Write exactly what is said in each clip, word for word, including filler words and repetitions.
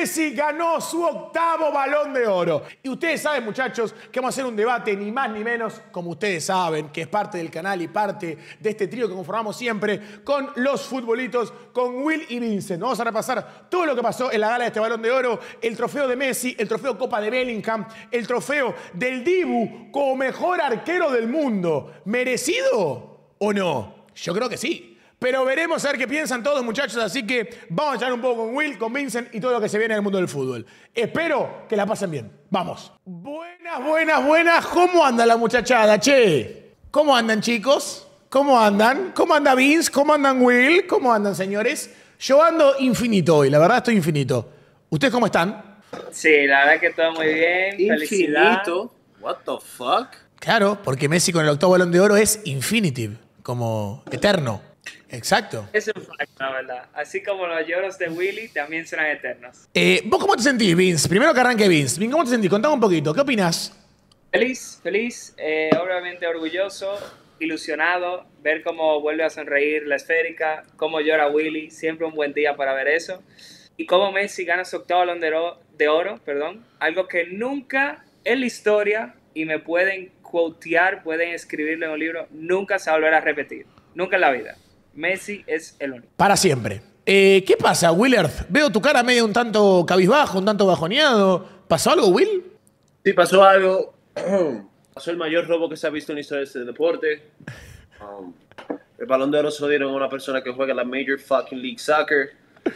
Messi ganó su octavo Balón de Oro. Y ustedes saben, muchachos, que vamos a hacer un debate ni más ni menos, como ustedes saben, que es parte del canal y parte de este trío que conformamos siempre con los futbolitos, con Will y Vincent. Vamos a repasar todo lo que pasó en la gala de este Balón de Oro, el trofeo de Messi, el trofeo Copa de Bellingham, el trofeo del Dibu como mejor arquero del mundo. ¿Merecido o no? Yo creo que sí. Pero veremos a ver qué piensan todos, muchachos. Así que vamos a echar un poco con Will, con Vincent y todo lo que se viene en el mundo del fútbol. Espero que la pasen bien. Vamos. Buenas, buenas, buenas. ¿Cómo anda la muchachada, che? ¿Cómo andan, chicos? ¿Cómo andan? ¿Cómo anda Vince? ¿Cómo andan Will? ¿Cómo andan, señores? Yo ando infinito hoy, la verdad estoy infinito. ¿Ustedes cómo están? Sí, la verdad que todo muy bien. Infinito. Felicidad. What the fuck? Claro, porque Messi con el octavo Balón de Oro es infinitive, como eterno. Exacto. Es un fact, la verdad. Así como los lloros de Willy también serán eternos. Eh, ¿Vos cómo te sentís, Vince? Primero que arranque Vince. Vince, ¿cómo te sentís? Contame un poquito. ¿Qué opinás? Feliz, feliz, eh, obviamente orgulloso, ilusionado, ver cómo vuelve a sonreír la esférica, cómo llora Willy, siempre un buen día para ver eso. Y cómo Messi gana su octavo Balón de Oro, de oro, perdón, algo que nunca en la historia, y me pueden quotear, pueden escribirlo en un libro, nunca se va a volver a repetir. Nunca en la vida. Messi es el único. Para siempre. Eh, ¿Qué pasa, Willard? Veo tu cara medio un tanto cabizbajo, un tanto bajoneado. ¿Pasó algo, Will? Sí, pasó algo. Pasó el mayor robo que se ha visto en la historia de este deporte. Um, el Balón de Oro se lo dieron a una persona que juega en la Major fucking League Soccer.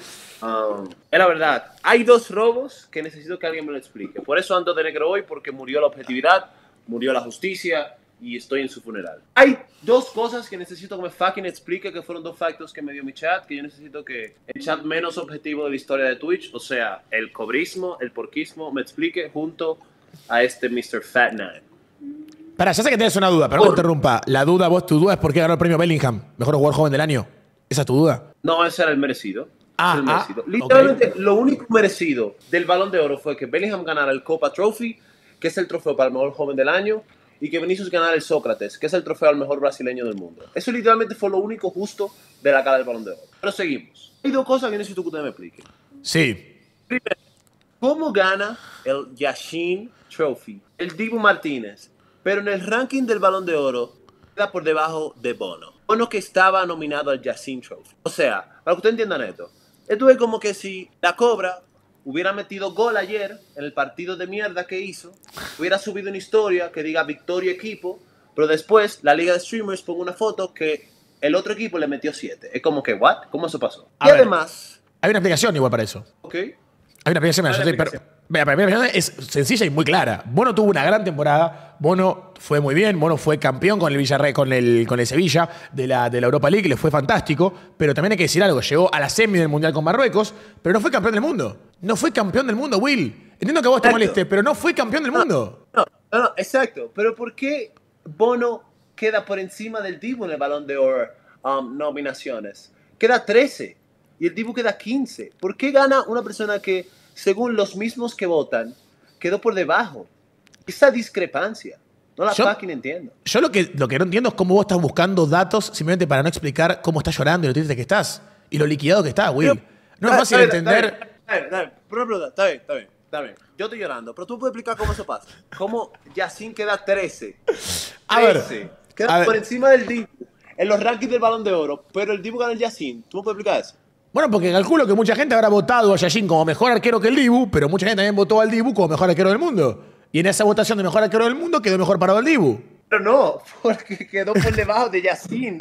Um, es la verdad. Hay dos robos que necesito que alguien me lo explique. Por eso ando de negro hoy, porque murió la objetividad, murió la justicia y estoy en su funeral. Hay dos cosas que necesito que me fucking explique, que fueron dos factos que me dio mi chat, que yo necesito que el chat menos objetivo de la historia de Twitch, o sea, el cobrismo, el porquismo, me explique junto a este mister Fat Nine. Para, ya sé que tienes una duda, pero no te interrumpa. La duda, vos, tu duda es por qué ganó el premio Bellingham, mejor jugador joven del año. ¿Esa es tu duda? No, ese era el merecido. Ah, el merecido. ah, Literalmente, okay. Lo único merecido del Balón de Oro fue que Bellingham ganara el Copa Trophy, que es el trofeo para el mejor joven del año, y que Vinicius ganara el Sócrates, que es el trofeo al mejor brasileño del mundo. Eso literalmente fue lo único justo de la gala del Balón de Oro. Pero seguimos. Hay dos cosas que necesito que usted me explique. Sí. Primero, ¿cómo gana el Yashin Trophy el Dibu Martínez, pero en el ranking del Balón de Oro queda por debajo de Bono? Bono que estaba nominado al Yashin Trophy. O sea, para que ustedes entiendan esto, esto es como que si la Cobra hubiera metido gol ayer en el partido de mierda que hizo, hubiera subido una historia que diga victoria equipo, pero después la liga de streamers pone una foto que el otro equipo le metió siete. Es como que, ¿what? ¿Cómo eso pasó? A y ver, además... Hay una aplicación igual para eso. Ok. Hay una aplicación, Hay yo una estoy, aplicación. pero, vea, la primera aplicación es sencilla y muy clara. Bono tuvo una gran temporada. Bono fue muy bien. Bono fue campeón con el Villarreal, con el, con el Sevilla de la, de la Europa League, le fue fantástico. Pero también hay que decir algo. Llegó a la semi del Mundial con Marruecos, pero no fue campeón del mundo. No fue campeón del mundo, Will. Entiendo que a vos te moleste, pero no fue campeón del mundo. No, no, no, exacto. Pero ¿por qué Bono queda por encima del Dibu en el Balón de Oro um, nominaciones? Queda trece y el Dibu queda quince. ¿Por qué gana una persona que, según los mismos que votan, quedó por debajo? Esa discrepancia. No la Yo- fucking entiendo. Yo lo que, lo que no entiendo es cómo vos estás buscando datos simplemente para no explicar cómo estás llorando y lo triste que estás. Y lo liquidado que estás, Will. No es Está- fácil está bien, entender. Está bien, está bien, está bien. Por ejemplo, está bien, está bien, está bien. Yo estoy llorando, pero tú puedes explicar cómo eso pasa. Cómo Yacine queda trece. A ver, trece. a Queda ver. por encima del Dibu en los rankings del Balón de Oro, pero el Dibu gana el Yacine. ¿Tú me puedes explicar eso? Bueno, porque calculo que mucha gente habrá votado a Yashin como mejor arquero que el Dibu, pero mucha gente también votó al Dibu como mejor arquero del mundo. Y en esa votación de mejor arquero del mundo quedó mejor parado el Dibu. Pero no, porque quedó por debajo de Yacine.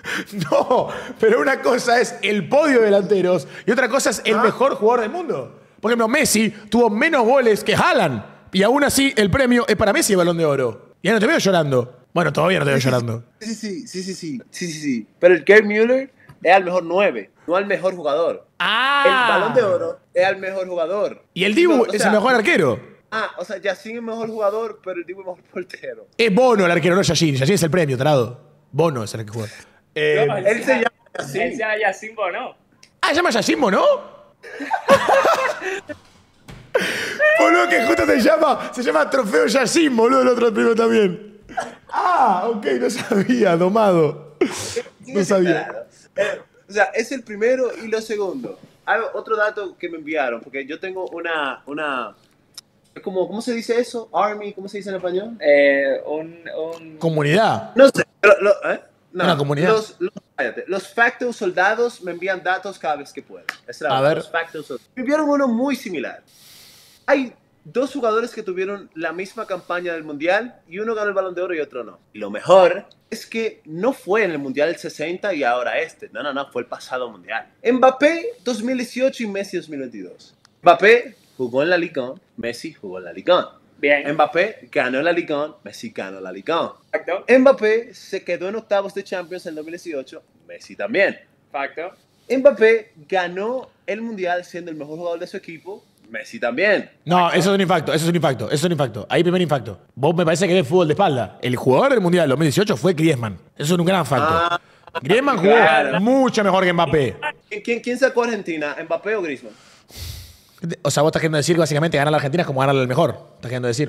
No, pero una cosa es el podio de delanteros y otra cosa es el Ah. mejor jugador del mundo. Por ejemplo, Messi tuvo menos goles que Haaland y aún así el premio es para Messi el Balón de Oro. Ya no te veo llorando. Bueno, todavía no te veo llorando. Sí, sí, sí, sí, sí, sí, sí, sí. Pero el Gerd Müller es al mejor nueve, no al mejor jugador. Ah. El Balón de Oro es al mejor jugador. Y el Dibu No, o es sea, el mejor arquero. Ah, o sea, Yacine es mejor jugador, pero el Dibu es mejor portero. Es Bono el arquero, no Yashin. Yashin es el premio, tarado. Bono es el que juega. Eh, No, él se llama Él Yacine. se llama Yacine Bono. ah, ¿se llama Yashin Bono? Boludo, que justo se llama, se llama Trofeo Yashin, boludo, el otro premio también. Ah, ok, no sabía, domado. No sabía. Eh, o sea, es el primero y lo segundo. hay otro dato que me enviaron, porque yo tengo una, una, como, ¿cómo se dice eso? Army, ¿cómo se dice en español? Eh, un, un... Comunidad. No sé, pero, lo, ¿eh? No, Una comunidad. Los, los, cállate, los facto soldados me envían datos cada vez que pueden. Es la A verdad, ver. Los facto soldados. Me enviaron uno muy similar. Hay dos jugadores que tuvieron la misma campaña del Mundial y uno ganó el Balón de Oro y otro no. Y lo mejor es que no fue en el Mundial del sesenta y ahora este. No, no, no, fue el pasado Mundial. Mbappé dos mil dieciocho y Messi dos mil veintidós. Mbappé jugó en la Liga, Messi jugó en la Liga. Bien. Mbappé ganó la Liga, Messi ganó la Liga. Facto. Mbappé se quedó en octavos de Champions en dos mil dieciocho, Messi también. Facto. Mbappé ganó el Mundial siendo el mejor jugador de su equipo, Messi también. No, eso es un impacto, eso es un impacto, eso es un impacto. Ahí primer impacto. Vos me parece que ves fútbol de espalda. El jugador del Mundial dos mil dieciocho fue Griezmann. Eso es un gran facto. Ah, Griezmann jugó claro. mucho mejor que Mbappé. ¿Quién, quién, quién sacó a Argentina? ¿Mbappé o Griezmann? O sea, vos estás queriendo decir que básicamente ganar a la Argentina es como ganarle al mejor. Estás queriendo decir.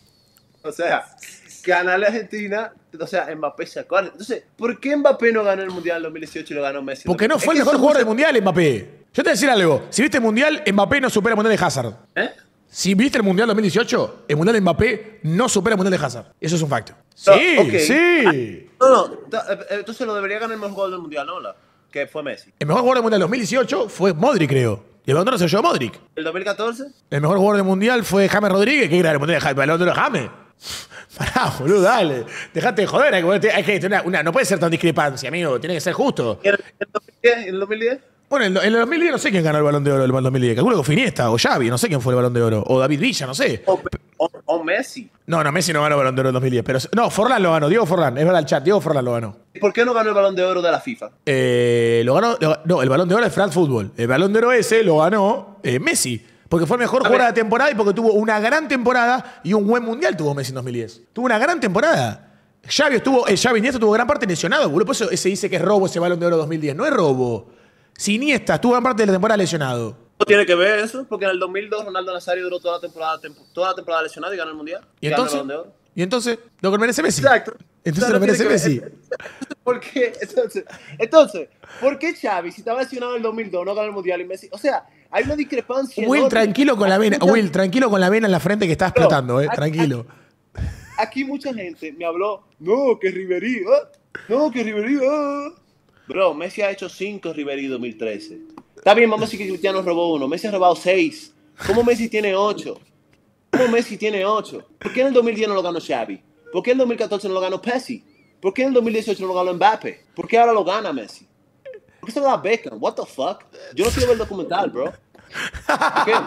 O sea, ganarle a Argentina, o sea, Mbappé sacó a Entonces, ¿por qué Mbappé no ganó el Mundial en dos mil dieciocho y lo ganó Messi? Porque no Es fue el que mejor eso jugador mucho- del Mundial, Mbappé. Yo te voy a decir algo. Si viste el Mundial, Mbappé no supera el Mundial de Hazard. ¿Eh? Si viste el Mundial dos mil dieciocho, el Mundial de Mbappé no supera el Mundial de Hazard. Eso es un facto. Sí, No, ok. sí. No, no, ta- eh, entonces lo debería ganar el mejor jugador del Mundial, ¿no? La- Que fue Messi. El mejor jugador del Mundial dos mil dieciocho fue Modric, creo. Y el Balón de Oro se lo llevó Modric. ¿El dos mil catorce? El mejor jugador del Mundial fue James Rodríguez. ¿Qué era el Mundial de James? ¿El Balón de Oro de James? Pará, boludo, dale. Dejate de joder. Hay que, hay que tener una, no puede ser tan discrepancia, amigo. Tiene que ser justo. ¿Y en el dos mil diez? ¿En el dos mil diez? Bueno, en el, en el dos mil diez no sé quién ganó el Balón de Oro del dos mil diez. Calculo que fue Iniesta o Xavi. No sé quién fue el Balón de Oro. O David Villa, no sé. O, o, o Messi. No, no, Messi no ganó el Balón de Oro del dos mil diez. Pero, no, Forlán lo ganó. Diego Forlán. Es verdad el chat. Diego Forlán lo ganó. ¿Y por qué no ganó el Balón de Oro de la FIFA? Eh, lo ganó. lo- no, el Balón de Oro es France Football. El Balón de Oro ese lo ganó eh, Messi. Porque fue el mejor jugador de la temporada y porque tuvo una gran temporada y un buen mundial tuvo Messi en dos mil diez. Tuvo una gran temporada. Xavi estuvo, eh, Xavi Iniesta tuvo gran parte lesionado, boludo. Por eso se dice que es robo ese Balón de Oro dos mil diez. No es robo. Si Iniesta estuvo gran parte de la temporada lesionado. ¿No tiene que ver eso? Porque en el dos mil dos Ronaldo Nazario duró toda la temporada, tempo- toda la temporada lesionado y ganó el Mundial. ¿Y ganó el entonces? Balón de Oro. ¿Y entonces? ¿Lo que merece Messi? Exacto. Entonces O sea, lo no merece tiene Messi. que ver. ¿Por qué? Entonces, entonces, ¿por qué Xavi, si estaba lesionado en el dos mil dos, no ganó el Mundial y Messi? O sea, hay una discrepancia Will, enorme. tranquilo con la vena. Mucha- Will, tranquilo con la vena en la frente que está explotando, eh. aquí- Tranquilo. Aquí mucha gente me habló, no, que Ribery, ah, no, que Ribery, ah. Bro, Messi ha hecho cinco Ribery dos mil trece. Está bien, vamos a decir que Cristiano robó uno. Messi ha robado seis. ¿Cómo Messi tiene ocho? ¿Cómo Messi tiene ocho? ¿Por qué en el dos mil diez no lo ganó Xavi? ¿Por qué en el dos mil catorce no lo ganó Messi? ¿Por qué en el dos mil dieciocho no lo ganó Mbappé? ¿Por qué ahora lo gana Messi? ¿Por qué se lo da Beckham? What the fuck? Yo no quiero ver el documental, bro. ¿Por qué?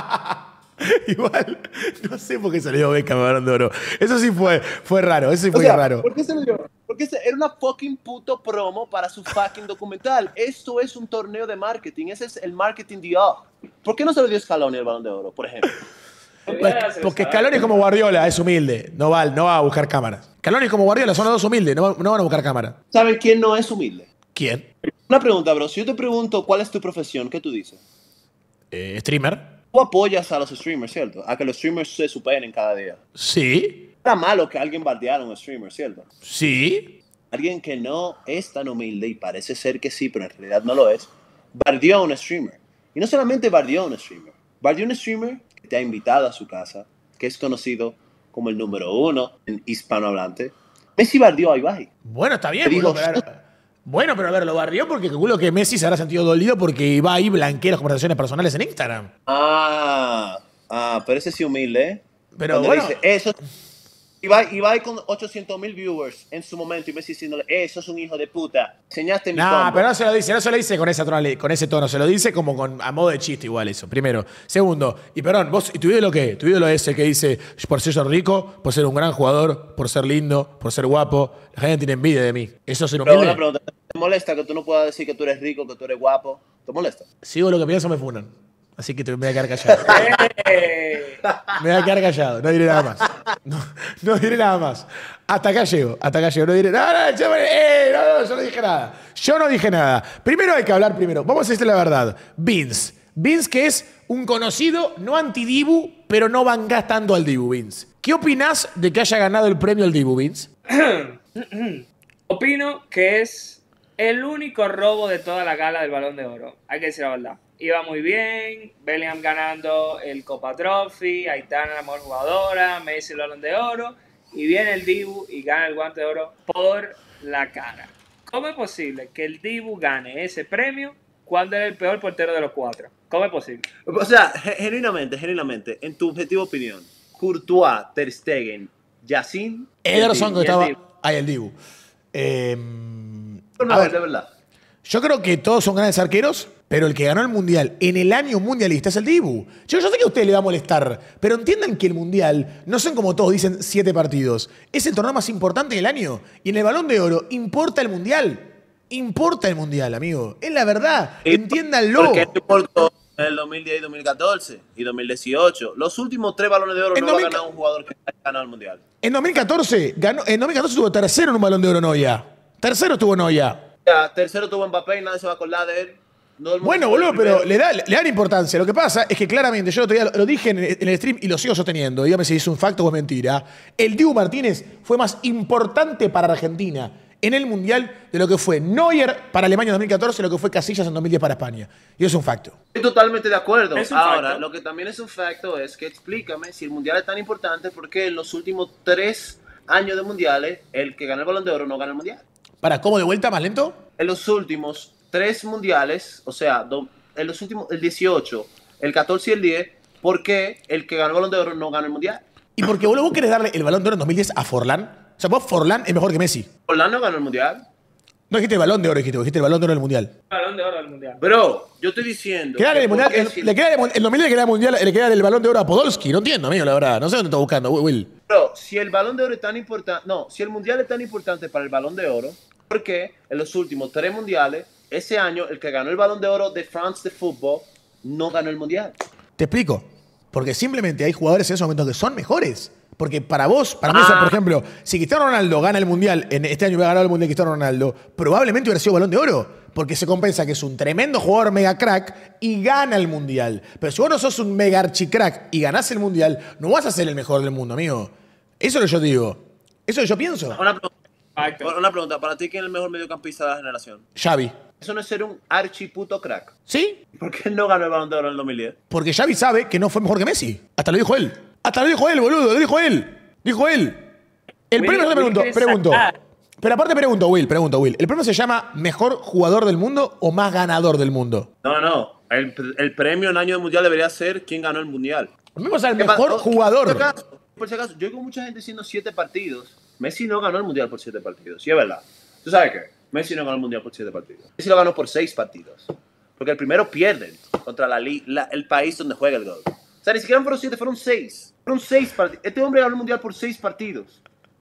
Igual, no sé por qué salió Beckham Balón de Oro. Eso sí fue, fue raro, eso sí O fue sea, raro. ¿por qué se lo dio? Porque se- era una fucking puto promo para su fucking documental. Esto es un torneo de marketing. Ese es el marketing de oh. ¿Por qué no se lo dio Scaloni el Balón de Oro, por ejemplo? Pues, porque Scaloni es como Guardiola, es humilde. No va, no va a buscar cámaras. Scaloni es como Guardiola, son los dos humildes, no, no van a buscar cámaras. ¿Saben quién no es humilde? ¿Quién? Una pregunta, bro. Si yo te pregunto cuál es tu profesión, ¿qué tú dices? Eh, ¿Streamer? Tú apoyas a los streamers, ¿cierto? A que los streamers se superen cada día. Sí. Era malo que alguien bardeara a un streamer, ¿cierto? Sí. Alguien que no es tan humilde y parece ser que sí, pero en realidad no lo es, bardeó a un streamer. Y no solamente bardeó a un streamer, bardeó a un streamer que te ha invitado a su casa, que es conocido como el número uno en hispanohablante. Messi bardeó a Ibai. Bueno, está bien. Te digo- boludo, pero a ver- bueno, pero a ver, lo barrió porque calculo que Messi se habrá sentido dolido porque iba ahí blanquea las conversaciones personales en Instagram. Ah, ah, pero ese sí humilde, ¿eh? Pero Cuando bueno. dice, eso, Ibai, Ibai con ochocientos mil viewers en su momento y Messi diciéndole, eso es un hijo de puta, enseñaste mi No, combo. pero no se lo dice, no se lo dice con, esa tonali- con ese tono, se lo dice como con, a modo de chiste igual eso, primero. Segundo, y perdón, vos, ¿y tu ídolo qué? Tu ídolo es el que dice, por ser rico, por ser un gran jugador, por ser lindo, por ser guapo, la gente tiene envidia de mí. ¿Eso es ser Pero humilde? una pregunta, ¿te molesta que tú no puedas decir que tú eres rico, que tú eres guapo? ¿Te molesta? Si digo lo que pienso me funan. Así que te, me voy a quedar callado. Eh, Me voy a quedar callado, no diré nada más. No, no diré nada más. Hasta acá llego, hasta acá llego. No diré nada, no, yo, eh, no, no, yo no dije nada. Yo no dije nada. Primero hay que hablar primero. Vamos a decirle la verdad. Vince. Vince que es un conocido, no anti-Dibu, pero no vangás tanto al Dibu, Vince. ¿Qué opinás de que haya ganado el premio al Dibu, Vince? opino que es el único robo de toda la gala del Balón de Oro. Hay que decir la verdad. Iba muy bien, Bellingham ganando el Copa Trophy, Aitana la mejor jugadora, Messi el Balón de Oro, y viene el Dibu y gana el Guante de Oro por la cara. ¿Cómo es posible que el Dibu gane ese premio cuando es el peor portero de los cuatro? ¿Cómo es posible? O sea, genuinamente, genuinamente, en tu objetiva opinión, Courtois, Ter Stegen, Yacine... Ederson que y el estaba... Dibu. Ahí el Dibu. Eh, No, a ver, de verdad. yo creo que todos son grandes arqueros, pero el que ganó el Mundial en el año mundialista es el Dibu. Yo, yo sé que a ustedes le va a molestar, pero entiendan que el Mundial no son como todos dicen siete partidos. Es el torneo más importante del año. Y en el Balón de Oro importa el Mundial. Importa el Mundial, amigo. Es la verdad. Y Entiéndanlo. Porque esto importó en el dos mil diez y dos mil catorce y dos mil dieciocho. Los últimos tres balones de oro En no lo ha dos mil ganado un jugador que haya ganado el mundial. En dos mil catorce, ganó, en dos mil catorce estuvo tercero en un Balón de Oro Noya. Tercero estuvo Noya. Ya, tercero tuvo Mbappé y nadie se va a acordar de él. No, el mundo Bueno, fue el boludo, pero primero. le, da, le dan importancia. Lo que pasa es que claramente, yo el otro día lo, lo dije en el, en el stream y lo sigo sosteniendo, dígame si es un facto o es mentira, el Dibu Martínez fue más importante para Argentina en el Mundial de lo que fue Neuer para Alemania en dos mil catorce y lo que fue Casillas en dos mil diez para España. Y eso es un facto. Estoy totalmente de acuerdo. Es un Ahora, facto. lo que también es un facto es que explícame si el mundial es tan importante porque en los últimos tres años de mundiales, el que gana el Balón de Oro no gana el mundial. Para, ¿cómo de vuelta más lento? En los últimos tres mundiales, o sea, do, en los últimos, el dieciocho, el catorce y el diez, ¿por qué el que ganó el Balón de Oro no gana el mundial? Y porque, boludo, vos querés darle el Balón de Oro en dos mil diez a Forlán. O sea, vos Forlán es mejor que Messi. Orlando ganó el mundial. No dijiste el Balón de Oro, dijiste, dijiste el Balón de Oro del Mundial. Balón de Oro del Mundial. Bro, yo estoy diciendo. Que dale que el mundial, por qué el, si- le queda el, el dos mil diez le queda el mundial, le queda el Balón de Oro a Podolski. No entiendo, amigo, la verdad. No sé dónde está buscando, Will. Bro, si el Balón de Oro es tan importante, no, si el mundial es tan importante para el Balón de Oro, ¿por qué en los últimos tres mundiales, ese año, el que ganó el Balón de Oro de France de fútbol no ganó el mundial? Te explico. Porque simplemente hay jugadores en ese momento que son mejores. Porque para vos, para mí, Ah. por ejemplo, si Cristiano Ronaldo gana el Mundial, en este año hubiera ganado el Mundial Cristiano Ronaldo, probablemente hubiera sido Balón de Oro. Porque se compensa que es un tremendo jugador mega crack y gana el Mundial. Pero si vos no sos un mega archicrack y ganás el Mundial, no vas a ser el mejor del mundo, amigo. Eso es lo que yo digo. Eso es lo que yo pienso. Una, pregunta, Facto. una pregunta, ¿para ti quién es el mejor mediocampista de la generación? Xavi. Eso no es ser un archiputo crack. ¿Sí? ¿Por qué él no ganó el Balón de Oro en el dos mil diez? Porque Xavi sabe que no fue mejor que Messi. Hasta lo dijo él. Hasta lo dijo él, boludo. Lo dijo él. Dijo él. El Will, premio, yo te Will pregunto, quiere pregunto. sacar. Pero aparte pregunto, Will, pregunto, Will. ¿El premio se llama mejor jugador del mundo o más ganador del mundo? No, no. El, el premio en año del mundial debería ser quién ganó el mundial. A mí me pasa el ¿Qué mejor pa- jugador. Por si acaso, por si acaso, yo oigo mucha gente diciendo siete partidos. Messi no ganó el mundial por siete partidos. Sí, es verdad. ¿Tú sabes qué? Messi no ganó el mundial por siete partidos. Messi lo ganó por seis partidos. Porque el primero pierden contra la, li- la- el país donde juega el gol. O sea, ni siquiera fueron siete, fueron seis. Fueron seis partidos. Este hombre ganó el mundial por seis partidos.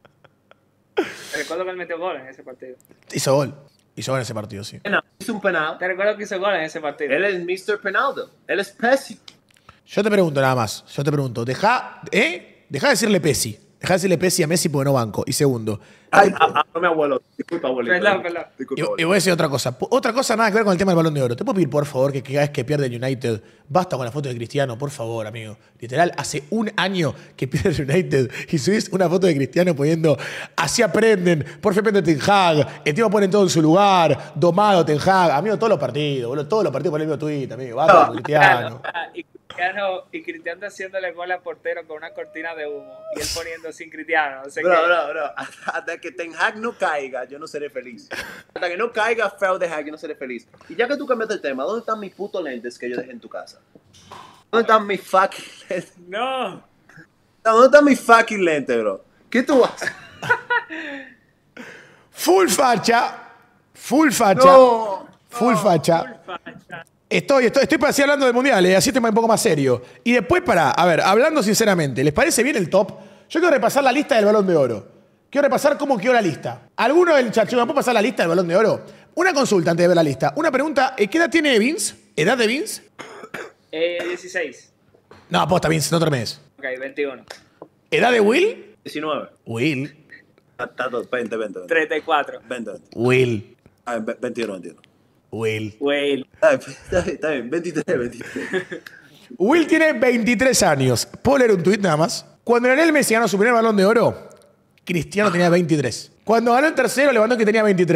Te recuerdo que él metió gol en ese partido. Hizo gol. Hizo gol en ese partido, sí. Penal. Hizo un penal. Te recuerdo que hizo gol en ese partido. Él es mister Penaldo. Él es Pessi. Yo te pregunto nada más. Yo te pregunto. Deja, ¿eh? Deja de decirle Pessi. Deja de decirle Pessi a Messi porque no banco. Y segundo. Ay, a, a, no me abuelo. Disculpa, abuelito. Perdón, perdón. Disculpa, Y, y abuelito. voy a decir otra cosa. P- Otra cosa nada que ver con el tema del Balón de Oro. ¿Te puedo pedir, por favor, que cada vez que pierde el United, basta con la foto de Cristiano? Por favor, amigo. Literal, hace un año que pierde el United y subís una foto de Cristiano poniendo así aprenden, por fin aprende Ten Hag, el tipo pone todo en su lugar, domado Ten Hag. Amigo, todos los partidos, boludo. Todos los partidos por el mismo tweet, amigo. Basta con Cristiano. Y Cristiano, y Cristiano haciéndole gol al portero con una cortina de humo y él poniendo sin Cristiano. No sé Bro, qué. bro, bro. Hasta, hasta que Ten Hag no caiga, yo no seré feliz. Hasta que no caiga feo de Hag, yo no seré feliz. Y ya que tú cambiaste el tema, ¿dónde están mis putos lentes que yo dejé en tu casa? ¿Dónde están mis fucking lentes? No. ¿Dónde están mis fucking lentes, bro? ¿Qué tú haces? Full facha. Full facha. No. Full facha. Estoy, estoy, estoy así hablando del mundial, ¿eh? Así estoy un poco más serio. Y después, para, a ver, hablando sinceramente, ¿les parece bien el top? Yo quiero repasar la lista del Balón de Oro. Quiero repasar cómo quedó la lista. ¿Alguno del chat, ¿me puede pasar la lista del Balón de Oro? Una consulta antes de ver la lista. Una pregunta, ¿qué edad tiene Vince? ¿Edad de Vince? Eh, dieciséis. No, aposta, Vince, no tremes. Ok, veintiuno. ¿Edad de Will? diecinueve. Will. Está todo, veinte, veinte, veinte. treinta y cuatro. veinte, veinte. Will. Ah, ve- veintiuno, veintiuno. Will. Whale. Está bien, está bien, está bien. veintitrés, veintitrés. Will tiene veintitrés años. ¿Puedo leer un tuit nada más? Cuando Lionel Messi ganó su primer Balón de Oro, Cristiano tenía veintitrés. Cuando ganó el tercero, Lewandowski tenía veintitrés.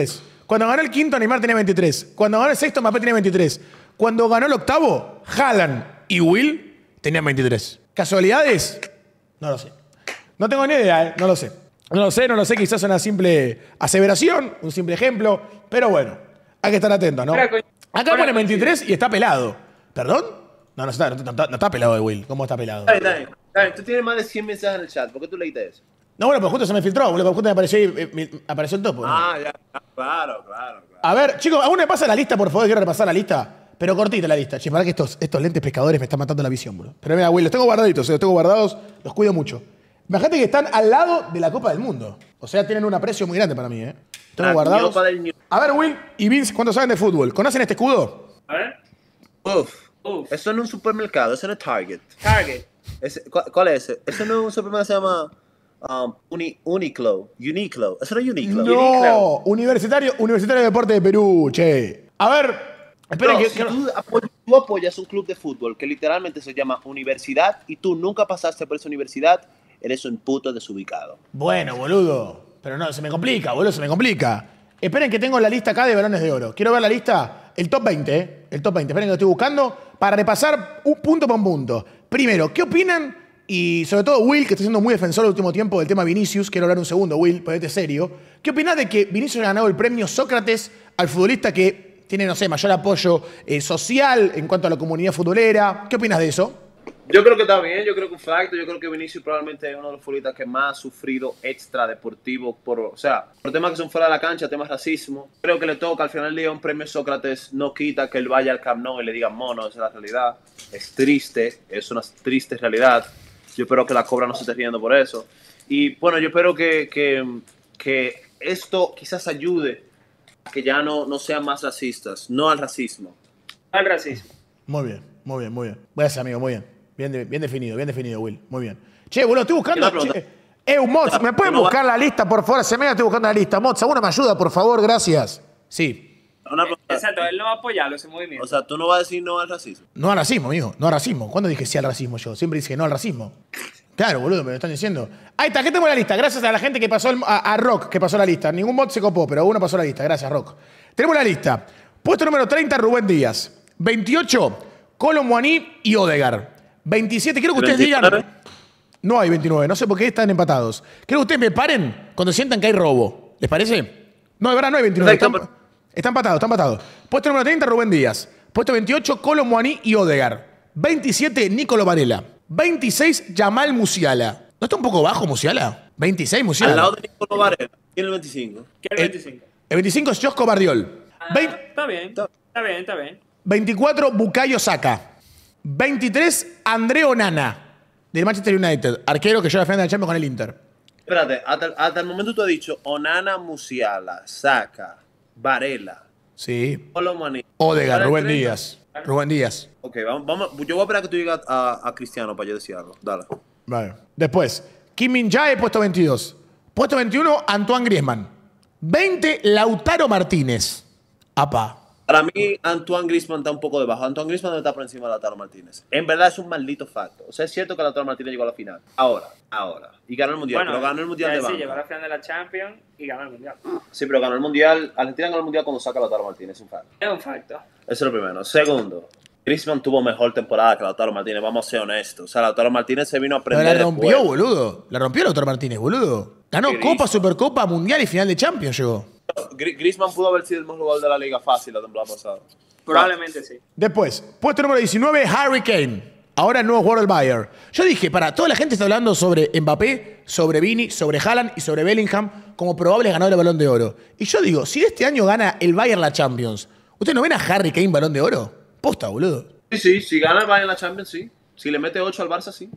Cuando ganó el quinto, Neymar tenía veintitrés. Cuando ganó el sexto, Mbappé tenía veintitrés. Cuando ganó el octavo, Haaland y Will tenían veintitrés. ¿Casualidades? No lo sé. No tengo ni idea, ¿eh? No lo sé. No lo sé, no lo sé. Quizás una simple aseveración, un simple ejemplo. Pero bueno, hay que estar atento, ¿no? Acá pone veintitrés y está pelado. ¿Perdón? No, no está, no, no, no está pelado de Will. ¿Cómo está pelado? Dale, dale, dale. Tú tienes más de cien mensajes en el chat. ¿Por qué tú leíste eso? No, bueno, pero justo se me filtró, boludo. Justo me apareció, eh, me apareció el topo. Ah, ya. Claro, claro, claro. A ver, chicos, ¿a uno me pasa la lista, por favor? Quiero repasar la lista. Pero cortita la lista. Che, para que estos, estos lentes pescadores me están matando la visión, boludo. Pero mira, Will, los tengo guardaditos, los tengo guardados, los cuido mucho. Imagínate que están al lado de la Copa del Mundo. O sea, tienen un aprecio muy grande para mí, ¿eh? Tengo guardados. A ver, Will y Vince, ¿cuántos saben de fútbol? ¿Conocen este escudo? A ver. Uf. Uf. Eso no es un supermercado, eso no es Target. Target. Ese, ¿cuál, ¿Cuál es ese? Eso no es un supermercado, se llama um, Uni, Uniqlo. Uniqlo. Eso no es Uniqlo. No, Universitario, Universitario de Deporte de Perú, che. A ver, esperen No, que... si que- tú, apoy- tú apoyas un club de fútbol que literalmente se llama universidad y tú nunca pasaste por esa universidad, eres un puto desubicado. Bueno, boludo. Pero no, se me complica, boludo, se me complica. Esperen que tengo la lista acá de balones de oro. Quiero ver la lista, el top veinte, ¿eh? El top veinte. Esperen que lo estoy buscando para repasar un punto por punto. Primero, ¿qué opinan? Y sobre todo Will, que está siendo muy defensor el último tiempo del tema Vinicius. Quiero hablar un segundo, Will, ponete serio. ¿Qué opinás de que Vinicius haya ganado el premio Sócrates al futbolista que tiene, no sé, mayor apoyo eh, social en cuanto a la comunidad futbolera? ¿Qué opinas de eso? Yo creo que está bien, yo creo que un facto, yo creo que Vinicius probablemente es uno de los futbolistas que más ha sufrido extra deportivo, por, o sea, por temas que son fuera de la cancha, temas de racismo. Creo que le toca al final del día un premio Sócrates, no quita que él vaya al Camp Nou y le diga mono, esa es la realidad. Es triste, es una triste realidad. Yo espero que la Cobra no se esté riendo por eso. Y bueno, yo espero que, que, que esto quizás ayude a que ya no, no sean más racistas, no al racismo. Al racismo. Muy bien, muy bien, muy bien. Gracias, amigo, muy bien. Bien, de- bien definido, bien definido, Will. Muy bien. Che, boludo, estoy buscando... Una pregunta. Che, eh, Mods, ¿me pueden No va- buscar la lista, por favor? Se me estoy buscando la lista. Mods, ¿alguno me ayuda, por favor? Gracias. Sí. Una pregunta. Exacto, él no va a apoyarlo, ese movimiento. O sea, tú no vas a decir no al racismo. No al racismo, amigo. No al racismo. ¿Cuándo dije sí al racismo yo? Siempre dije no al racismo. Claro, boludo, me lo están diciendo. Ahí está, aquí tengo la lista. Gracias a la gente que pasó, el- a, a Rock, que pasó la lista. Ningún bot se copó, pero uno pasó la lista. Gracias, Rock. Tenemos la lista. Puesto número treinta, Rubén Díaz. veintiocho, Colo Muaní y Odegar. veintisiete, quiero que ustedes digan... veintinueve. No hay veintinueve, no sé por qué están empatados. Quiero que ustedes me paren cuando sientan que hay robo. ¿Les parece? No, de verdad no hay veintinueve. Están, Perfecto. están empatados, están empatados. Puesto número treinta, Rubén Díaz. Puesto veintiocho, Colo Muaní y Odegar. veintisiete, Nicolo Varela. veintiséis, Yamal Musiala. ¿No está un poco bajo Musiala? veintiséis, Musiala. Al lado de Nicolás Varela, tiene el veinticinco. ¿Qué es el veinticinco? El veinticinco es Josco Bardiol. Ah, Vein- está bien, está bien, está bien. veinticuatro, Bukayo Saka. veintitrés, André Onana, del Manchester United. Arquero que lleva a final de la Champions con el Inter. Espérate, hasta, hasta el momento tú has dicho Onana, Musiala, Saka, Varela, Sí. Colomani. Odegar, Ahora Rubén treinta. Díaz. Rubén Díaz. Ok, vamos, vamos, yo voy a esperar que tú digas a, a Cristiano para yo decir algo. Dale. Vale. Después, Kim Min Jae, puesto veintidós. Puesto veintiuno, Antoine Griezmann. veinte, Lautaro Martínez. Apa. Para mí, Antoine Griezmann está un poco debajo. Antoine Griezmann no está por encima de Lautaro Martínez. En verdad es un maldito facto. O sea, es cierto que Lautaro Martínez llegó a la final. Ahora, ahora. Y ganó el Mundial. pero ganó el Mundial de sí, banca. llegó a la final de la Champions y ganó el Mundial. Sí, pero ganó el Mundial. Argentina ganó el Mundial cuando saca a Lautaro Martínez. Es un facto. Es un facto. Eso es lo primero. Segundo, Griezmann tuvo mejor temporada que Lautaro Martínez. Vamos a ser honestos. O sea, Lautaro Martínez se vino a Pero aprender la rompió, después. boludo. La rompió Lautaro Martínez, boludo. Ganó Qué Copa, listo. Supercopa, Mundial y final de Champions llegó. Gri- Griezmann pudo haber sido el mejor jugador de la liga fácil la temporada pasada. Probablemente sí. Después, puesto número diecinueve, Harry Kane. Ahora el nuevo jugador del Bayern. Yo dije, para, toda la gente está hablando sobre Mbappé, sobre Vini, sobre Haaland y sobre Bellingham como probables ganadores del Balón de Oro. Y yo digo, si este año gana el Bayern la Champions, ¿ustedes no ven a Harry Kane Balón de Oro? Posta, boludo. Sí, sí, si gana el Bayern la Champions, sí. Si le mete ocho al Barça, sí.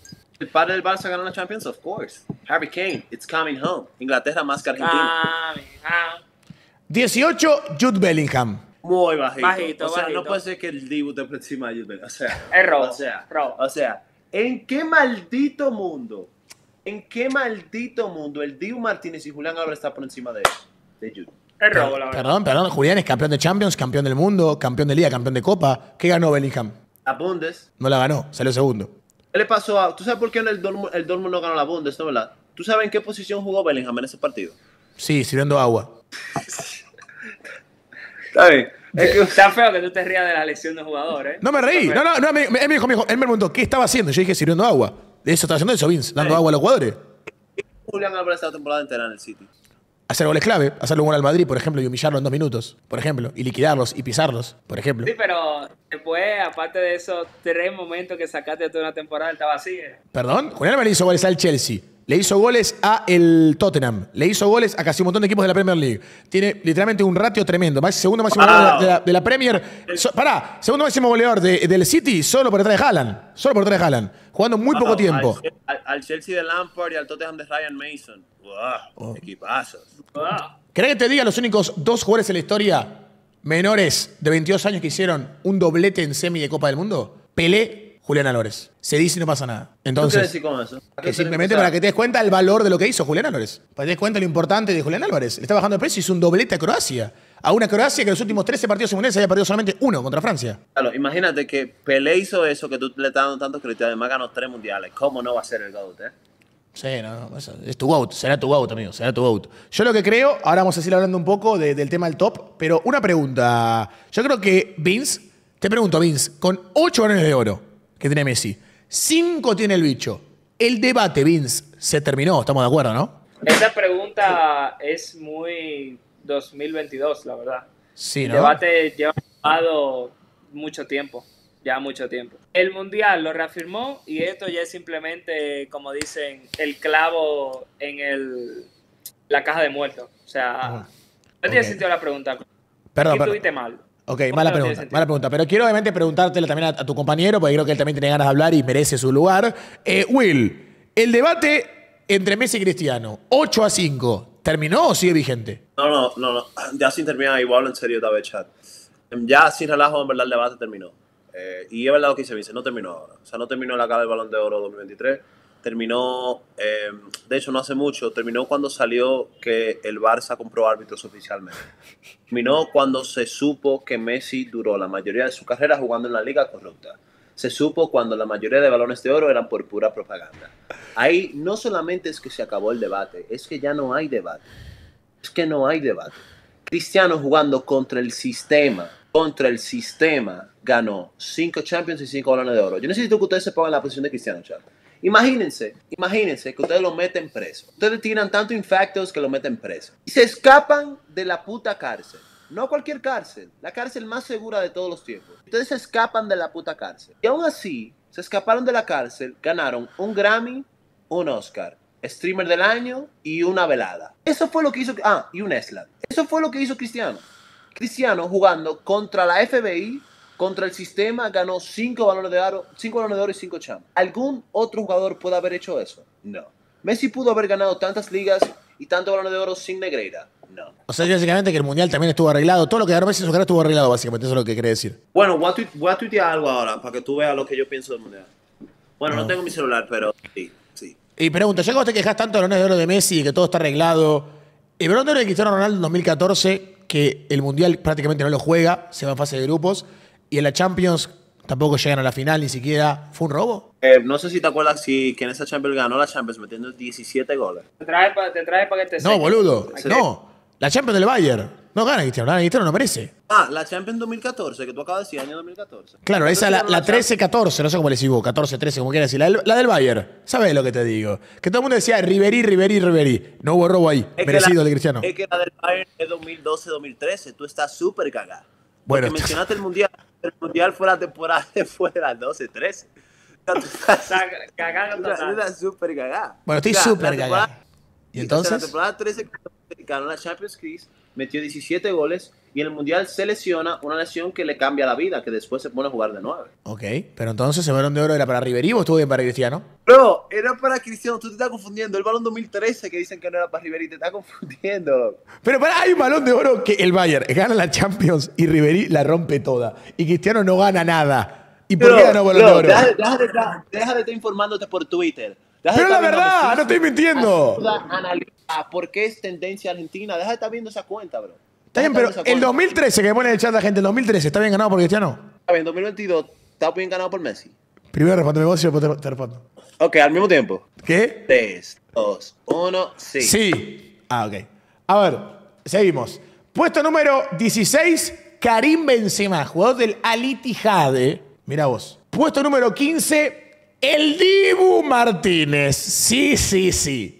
El padre del Barça gana la Champions, of course. Harry Kane, it's coming home. Inglaterra más que Argentina. Ah, mija. dieciocho, Jude Bellingham. Muy bajito. Bajito, o sea, bajito. no puede ser que el Dibu esté por encima de Jude Bellingham. O sea, Es robo, O sea, robo. o sea, ¿en qué maldito mundo? ¿En qué maldito mundo el Dibu Martínez y Julián Álvarez están por encima de, de Jude? Es robo, la verdad. Perdón, perdón, Julián es campeón de Champions, campeón del mundo, campeón de Liga, campeón de Copa. ¿Qué ganó Bellingham? La Bundes. No la ganó, salió segundo. ¿Qué le pasó a...? ¿Tú sabes por qué el Dortmund, el Dortmund no ganó la Bundes, no verdad? ¿Tú sabes en qué posición jugó Bellingham en ese partido? Sí, sirviendo agua. Está bien. Es que... Está feo que tú te rías de la lesión de un jugador, ¿eh? No me reí. No, no, no. Me, me, él, me dijo, me dijo, él me preguntó qué estaba haciendo. Yo dije, sirviendo agua. De eso estaba haciendo eso, Vince. Dando agua a los jugadores. Julián Álvarez esta temporada entera en el City. Hacer goles clave. Hacerle un gol al Madrid, por ejemplo, y humillarlo en dos minutos. Por ejemplo. Y liquidarlos y pisarlos, por ejemplo. Sí, pero después, aparte de esos tres momentos que sacaste de toda una temporada, estaba así, ¿eh? ¿Perdón? Julián Álvarez hizo goles al Chelsea. Le hizo goles a el Tottenham. Le hizo goles a casi un montón de equipos de la Premier League. Tiene literalmente un ratio tremendo. Más, segundo máximo Wow. goleador de la, de la Premier. So, pará, segundo máximo goleador de, del City solo por detrás de Haaland. Solo por detrás de Haaland. Jugando muy poco Wow, tiempo. Al, al, al Chelsea de Lampard y al Tottenham de Ryan Mason. Wow, Oh. equipazos. Wow. ¿Querés que te diga los únicos dos jugadores en la historia menores de veintidós años que hicieron un doblete en semi de Copa del Mundo? Pelé, Julián Álvarez. Se dice y no pasa nada. ¿Qué Entonces, decir con eso? que simplemente para que te des cuenta el valor de lo que hizo Julián Álvarez. Para que te des cuenta lo importante de Julián Álvarez. Le está bajando de precio y hizo un doblete a Croacia. A una Croacia que en los últimos trece partidos mundiales había perdido solamente uno contra Francia. Claro, imagínate que Pelé hizo eso, que tú le estás dando tanto crédito, además ganó tres mundiales. ¿Cómo no va a ser el GOAT, eh? Sí, no, no, eso es tu GOAT, será tu GOAT, amigo, será tu GOAT. Yo lo que creo, ahora vamos a seguir hablando un poco de, del tema del top, pero una pregunta. Yo creo que Vince, te pregunto, Vince, con ocho balones de oro que tiene Messi, cinco tiene el bicho. El debate, Vince, se terminó, estamos de acuerdo, ¿no? Esta pregunta es muy dos mil veintidós, la verdad. Sí, El ¿no? debate lleva llevado mucho tiempo, ya mucho tiempo. El Mundial lo reafirmó y esto ya es simplemente, como dicen, el clavo en el, la caja de muertos. O sea, Ajá. no tiene Ok. sentido la pregunta. Perdón, ¿Qué perdón. tuviste mal? Ok, ¿Por qué mala no tiene pregunta, sentido? mala pregunta. Pero quiero obviamente preguntártela también a, a tu compañero, porque creo que él también tiene ganas de hablar y merece su lugar. Eh, Will, el debate entre Messi y Cristiano, ocho a cinco, ¿terminó o sigue vigente? No, no, no, no. Ya sin terminar, igual en serio, David Chat. Ya sin relajo, en verdad, el debate terminó. Eh, y es verdad lo que dice Vince, no terminó ahora. O sea, no terminó en la gala del Balón de Oro dos mil veintitrés. Terminó, eh, de hecho, no hace mucho, terminó cuando salió que el Barça compró árbitros oficialmente. Terminó cuando se supo que Messi duró la mayoría de su carrera jugando en la liga corrupta. Se supo cuando la mayoría de balones de oro eran por pura propaganda. Ahí no solamente es que se acabó el debate, es que ya no hay debate. Es que no hay debate. Cristiano jugando contra el sistema, contra el sistema, ganó cinco Champions y cinco balones de oro. Yo necesito que ustedes se pongan en la posición de Cristiano, chat. Imagínense, imagínense que ustedes lo meten preso. Ustedes tiran tanto infactos que lo meten preso. Y se escapan de la puta cárcel. No cualquier cárcel, la cárcel más segura de todos los tiempos. Ustedes se escapan de la puta cárcel. Y aún así, se escaparon de la cárcel, ganaron un Grammy, un Oscar, Streamer del Año y una velada. Eso fue lo que hizo... Ah, y un Eslan. Eso fue lo que hizo Cristiano. Cristiano jugando contra la F B I, contra el sistema, ganó cinco balones de oro, cinco balones de oro y cinco champions. ¿Algún otro jugador puede haber hecho eso? No. ¿Messi pudo haber ganado tantas ligas y tantos balones de oro sin Negreira? No. O sea, básicamente que el Mundial también estuvo arreglado. Todo lo que ganó Messi en su carrera estuvo arreglado, básicamente. Eso es lo que quiere decir. Bueno, voy a, tuit- voy a tuitear algo ahora para que tú veas lo que yo pienso del Mundial. Bueno, no, No. tengo mi celular, pero sí, sí. Y pregunta, ya que vos te quejas tanto de los balones de oro de Messi y que todo está arreglado, el balón de oro de Cristiano Ronaldo en dos mil catorce, que el Mundial prácticamente no lo juega, se va en fase de grupos, y en la Champions tampoco llegan a la final ni siquiera, ¿fue un robo? Eh, no sé si te acuerdas si que en esa Champions ganó la Champions metiendo diecisiete goles. Te trae pa- te trae paquete No, seco. boludo, Aquí. no. La Champions del Bayern. No gana Cristiano, gana Cristiano, no merece. Ah, la Champions dos mil catorce, que tú acabas de decir, año dos mil catorce. Claro, esa la, Entonces, la ganó trece catorce, no sé cómo le decís vos, catorce trece, como quieras decir. La del, la del Bayern, ¿sabes lo que te digo? Que todo el mundo decía Ribery, Ribery, Ribery. No hubo robo ahí, Es que merecido la- el de Cristiano. Es que la del Bayern es dos mil doce dos mil trece, tú estás súper cagada. Bueno, Porque mencionaste el Mundial, el Mundial fue la temporada después de las doce trece. O sea, tú estás- Está cagando tú estás- tú total. estás súper cagada. Bueno, estoy O sea, súper la temporada- cagado. ¿Y o sea, entonces? la temporada trece ganó la Champions League, metió diecisiete goles y en el Mundial se lesiona una lesión que le cambia la vida, que después se pone a jugar de nueve. Ok, pero entonces el balón de oro era para Ribery o estuvo bien para Cristiano. Bro, era para Cristiano, tú te estás confundiendo. El balón dos mil trece que dicen que no era para Ribery, te estás confundiendo. Pero pará, hay un balón de oro que el Bayern gana la Champions y Ribery la rompe toda. Y Cristiano no gana nada. ¿Y por Bro, qué ganó balón bro, de oro? Deja, deja de, estar- deja de estar informándote por Twitter. Deja de Pero la estar viendo verdad, noticias. no estoy mintiendo. Ayuda a analizar por qué es tendencia Argentina. Deja de estar viendo esa cuenta, bro. Está bien, pero el dos mil trece que pone en el chat la gente, el dos mil trece, ¿está bien ganado por Cristiano? Está bien, dos mil veintidós está bien ganado por Messi. Primero respóndeme vos y después te, te respondo. Ok, al mismo tiempo. ¿Qué? tres, dos, uno, sí. Sí. Ah, ok. A ver, seguimos. Puesto número dieciséis, Karim Benzema, jugador del Al Ittihad. eh. Mirá vos. Puesto número quince, el Dibu Martínez. Sí, sí, sí.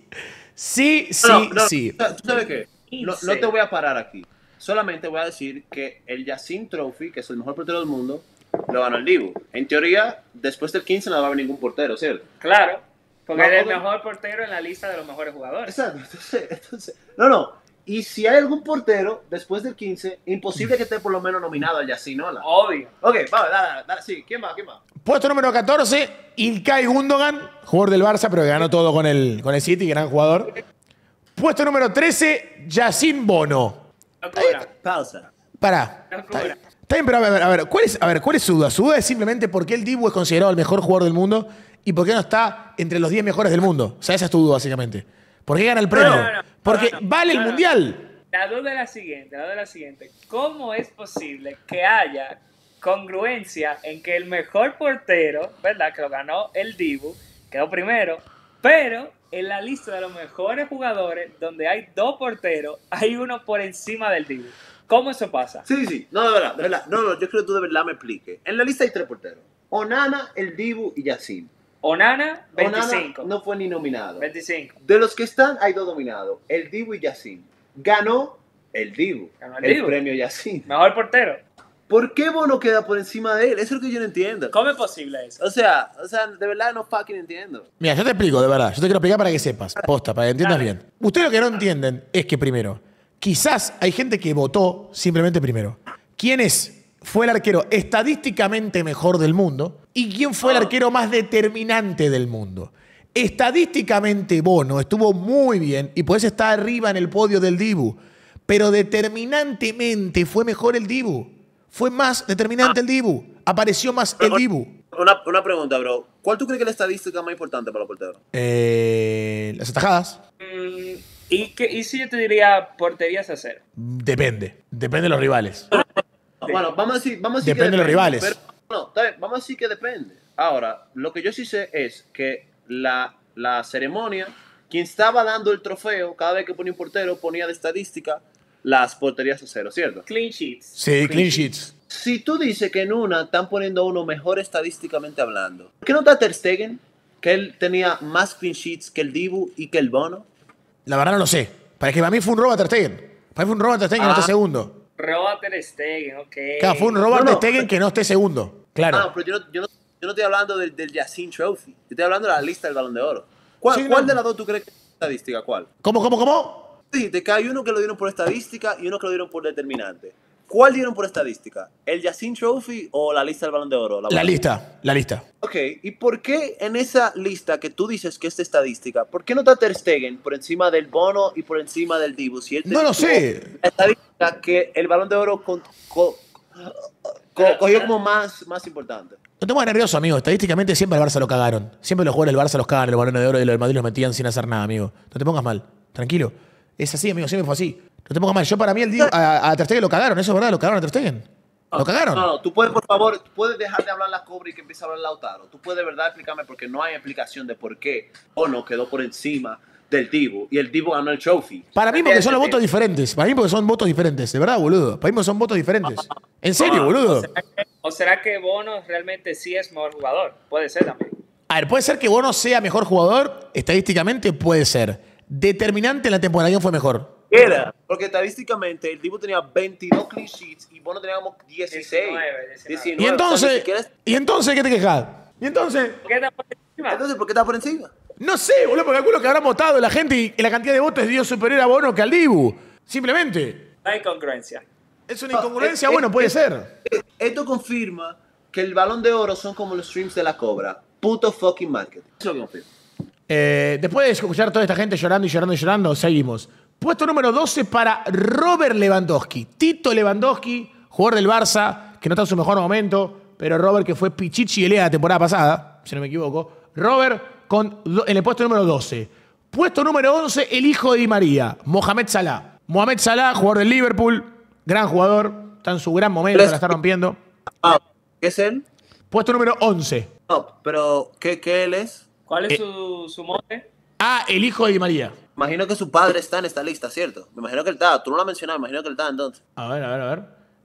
Sí, sí, No, no, sí. ¿tú sabes qué? No, no te voy a parar aquí. Solamente voy a decir que el Yassin Trophy, que es el mejor portero del mundo, lo ganó el Dibu. En teoría, después del quince no va a haber ningún portero, ¿cierto? Claro, porque No, es el porque- mejor portero en la lista de los mejores jugadores. Exacto. Entonces, entonces, no, no. Y si hay algún portero después del quince, imposible que esté por lo menos nominado al Yassin, ¿no? Obvio. Ok, vale, dale, dale, dale, sí. ¿Quién va? ¿Quién va? Puesto número catorce, Ilkay Gundogan, jugador del Barça, pero que ganó todo con el, con el City, gran jugador. Puesto número trece, Yacine Bono. Locura. Pausa. Pará. Locura. Está está bien, pero a ver, a ver, ¿cuál es, a ver, ¿cuál es su duda? Su duda es simplemente por qué el Dibu es considerado el mejor jugador del mundo y por qué no está entre los diez mejores del mundo. O sea, esa es tu duda, básicamente. ¿Por qué gana el premio? No, no, no. Porque No, no, vale el no, no. Mundial. La duda es la siguiente, la duda es la siguiente. ¿Cómo es posible que haya congruencia en que el mejor portero, ¿verdad? Que lo ganó el Dibu, quedó primero, pero en la lista de los mejores jugadores, donde hay dos porteros, hay uno por encima del Dibu? ¿Cómo eso pasa? Sí, sí. No, de verdad, de verdad. No, no, yo creo que tú de verdad me expliques. En la lista hay tres porteros. Onana, el Dibu y Yassin. Onana, Onana veinticinco. no fue ni nominado. veinticinco. De los que están, hay dos nominados. El Dibu y Yassin. Ganó el Dibu. Ganó el el Dibu. premio Yassin. Mejor portero. ¿Por qué Bono queda por encima de él? Eso es lo que yo no entiendo. ¿Cómo es posible eso? O sea, o sea, de verdad no fucking entiendo. Mira, yo te explico, de verdad. Yo te quiero explicar para que sepas. Posta, para que entiendas Dale. bien. Ustedes lo que no entienden es que primero, quizás hay gente que votó simplemente primero. ¿Quién es? Fue el arquero estadísticamente mejor del mundo y quién fue el arquero más determinante del mundo. Estadísticamente Bono estuvo muy bien y por eso está arriba en el podio del Dibu. Pero determinantemente fue mejor el Dibu. Fue más determinante el Dibu. Apareció más el Dibu. Una, una pregunta, bro. ¿Cuál tú crees que es la estadística más importante para los porteros? Eh, las atajadas. Mm, ¿y, qué, ¿Y si yo te diría porterías a cero? Depende. Depende de los rivales. Bueno, vamos a decir, vamos a decir Depende que de los rivales. Pero, no, está bien, vamos a decir que depende. Ahora, lo que yo sí sé es que la, la ceremonia, quien estaba dando el trofeo, cada vez que ponía un portero, ponía de estadística las porterías a cero, ¿cierto? Clean sheets. Sí, clean sheets. Si tú dices que en una están poniendo a uno mejor estadísticamente hablando, ¿por qué no está Ter Stegen? Que él tenía más clean sheets que el Dibu y que el Bono. La verdad no lo sé. Para que para mí fue un robo a Ter Stegen. Para mí fue un robo a Ter Stegen que no Ah. esté segundo. Roba Ter Stegen, ok. Claro, fue un robo a No, Ter no. Stegen que no esté segundo. Claro. Ah, pero yo no, yo no, yo no estoy hablando del, del Yassin Trophy. Yo estoy hablando de la lista del Balón de Oro. ¿Cuál, Sí, ¿cuál no. de las dos tú crees que es estadística? ¿Cuál? ¿Cómo, cómo, cómo? Dijiste que hay uno que lo dieron por estadística y uno que lo dieron por determinante. ¿Cuál dieron por estadística? ¿El Yassin Trophy o la lista del Balón de Oro? La lista, la lista. Ok, ¿y por qué en esa lista que tú dices que es de estadística, por qué no está Ter Stegen por encima del Bono y por encima del Dibu? Si él No lo tuvo sé. la estadística que el Balón de Oro con- co- co- cogió como más, más importante. No te pongas nervioso, amigo. Estadísticamente siempre al Barça lo cagaron. Siempre los jugadores del Barça los cagan, los balones de oro y los del Madrid los metían sin hacer nada, amigo. No te pongas mal. Tranquilo. Es así, amigo. Siempre fue así. No te pongas mal. Yo para mí el Dibu, a, a Ter Stegen lo cagaron. Eso es verdad, lo cagaron a Ter Stegen. Lo cagaron. No, no, tú puedes, por favor, tú puedes dejar de hablar la Cobra y que empiece a hablar Lautaro. Tú puedes de verdad explicarme porque no hay explicación de por qué Bono quedó por encima del Dibu y el Dibu ganó el trophy. Para mí porque son los votos diferentes. Para mí porque son votos diferentes. De verdad, boludo. Para mí porque son votos diferentes. En serio, boludo. ¿O será que Bono realmente sí es mejor jugador? Puede ser también. A ver, puede ser que Bono sea mejor jugador. Estadísticamente puede ser. Determinante en la temporada. ¿Quién fue mejor? Era, porque estadísticamente el Dibu tenía veintidós clean sheets y Bono tenía como dieciséis. diecinueve, diecinueve. diecinueve. Y O sea, entonces, ni siquiera es- ¿y entonces qué te quejas? ¿Y entonces? ¿Por qué está por encima? Entonces, ¿por qué está por encima? No sé, boludo, porque calculo que habrán votado la gente y la cantidad de votos dio superior a Bono que al Dibu. Simplemente. No hay congruencia. Es una incongruencia, es- bueno, es- puede es- ser. Esto confirma que el Balón de Oro son como los streams de la Cobra. Puto fucking marketing. Eso lo confirma. Eh, después de escuchar toda esta gente llorando y llorando y llorando, seguimos. Puesto número doce para Robert Lewandowski. Tito Lewandowski, jugador del Barça, que no está en su mejor momento, pero Robert que fue Pichichi Elea la temporada pasada, si no me equivoco. Robert con, en el puesto número doce. Puesto número once, el hijo de Di María, Mohamed Salah. Mohamed Salah, jugador del Liverpool, gran jugador, está en su gran momento, la está rompiendo. Ah, ¿qué es él? Puesto número once. No, pero ¿qué, qué él es? ¿Cuál es Eh. su, su mote? Ah, el hijo de Di María. Imagino que su padre está en esta lista, ¿cierto? Me imagino que él está. Tú no lo has mencionado, imagino que él está entonces. A ver, a ver, a ver.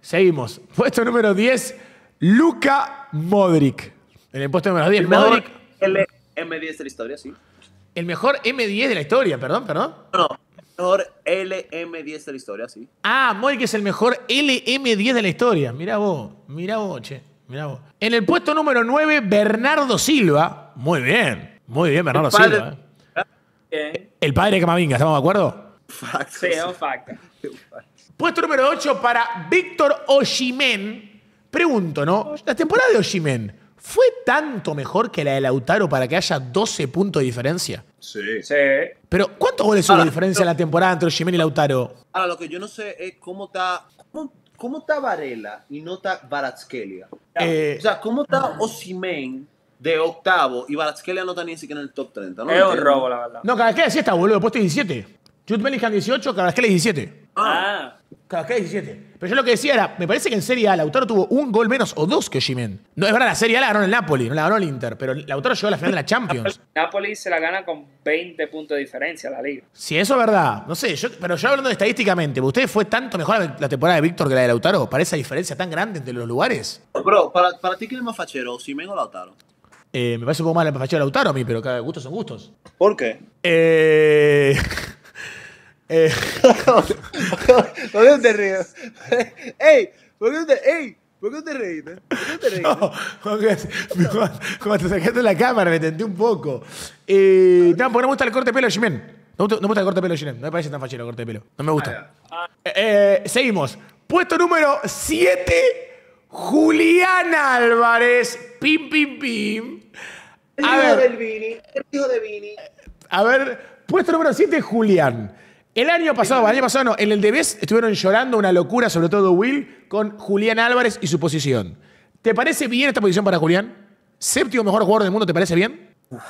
Seguimos. Puesto número diez, Luka Modric. En el puesto número diez, El mejor Modric. L M diez de la historia, sí. El mejor M diez de la historia, perdón, perdón. No, no. Mejor L M diez de la historia, sí. Ah, Modric es el mejor L M diez de la historia. Mirá vos, mirá vos, che. Mirá vos. En el puesto número nueve, Bernardo Silva. Muy bien, muy bien, Bernardo El padre- Silva. eh. Bien. El padre de Camavinga, ¿estamos de acuerdo? Facto, Sí, es un facto. Puesto número ocho para Víctor Osimhen. Pregunto, ¿no? La temporada de Osimhen, ¿fue tanto mejor que la de Lautaro para que haya doce puntos de diferencia? Sí. Sí. Pero, ¿cuántos goles hubo de Ahora, diferencia en la temporada entre Osimhen y Lautaro? Ahora, lo que yo no sé es cómo está. ¿Cómo, cómo está Varela y no está Kvaratskhelia? Eh, O sea, ¿cómo está Osimhen de octavo y Kvaratskhelia no está ni siquiera en el top treinta? ¿No? Es un Entiendo. robo, la verdad. no, Carrasquilla sí está, boludo, puesto diecisiete. Jude Bellingham dieciocho, Carrasquilla diecisiete. Ah. Carrasquilla diecisiete. Pero yo lo que decía era, me parece que en Serie A Lautaro tuvo un gol menos o dos que Osimhen. No, es verdad, la Serie A la ganó el Napoli, no la ganó el Inter, pero Lautaro llegó a la final de la Champions. Napoli se la gana con veinte puntos de diferencia la liga. Si eso es verdad, no sé, yo, pero yo hablando de estadísticamente, ¿ustedes fue tanto mejor la, la temporada de Víctor que la de Lautaro? ¿Para esa diferencia tan grande entre los lugares? Bro, para, para ti, ¿quién es más fachero, Osimhen o Lautaro? Eh, me parece un poco más el fachero de Lautaro a mí, pero cada gustos son gustos. ¿Por qué? Eh... eh... ¿Por qué te ríes? ¡Ey! ¿Por qué te, ey, ¿por qué te reís? ¿Por qué te reís? No, porque- cuando te sacaste la cámara me tenté un poco. Eh, no, porque no me gusta el corte de pelo de Osimhen. No me gusta, no me gusta el corte de pelo de Osimhen. No me parece tan fachero el corte de pelo. No me gusta. Eh, eh, seguimos. Puesto número siete, Julián Álvarez. Pim, pim, pim. El A hijo ver, del Vini, el hijo de Vini. a ver, puesto número siete, Julián. El año pasado, el año pasado no, en el D B S estuvieron llorando una locura, sobre todo Will, con Julián Álvarez y su posición. ¿Te parece bien esta posición para Julián? ¿Séptimo mejor jugador del mundo, te parece bien?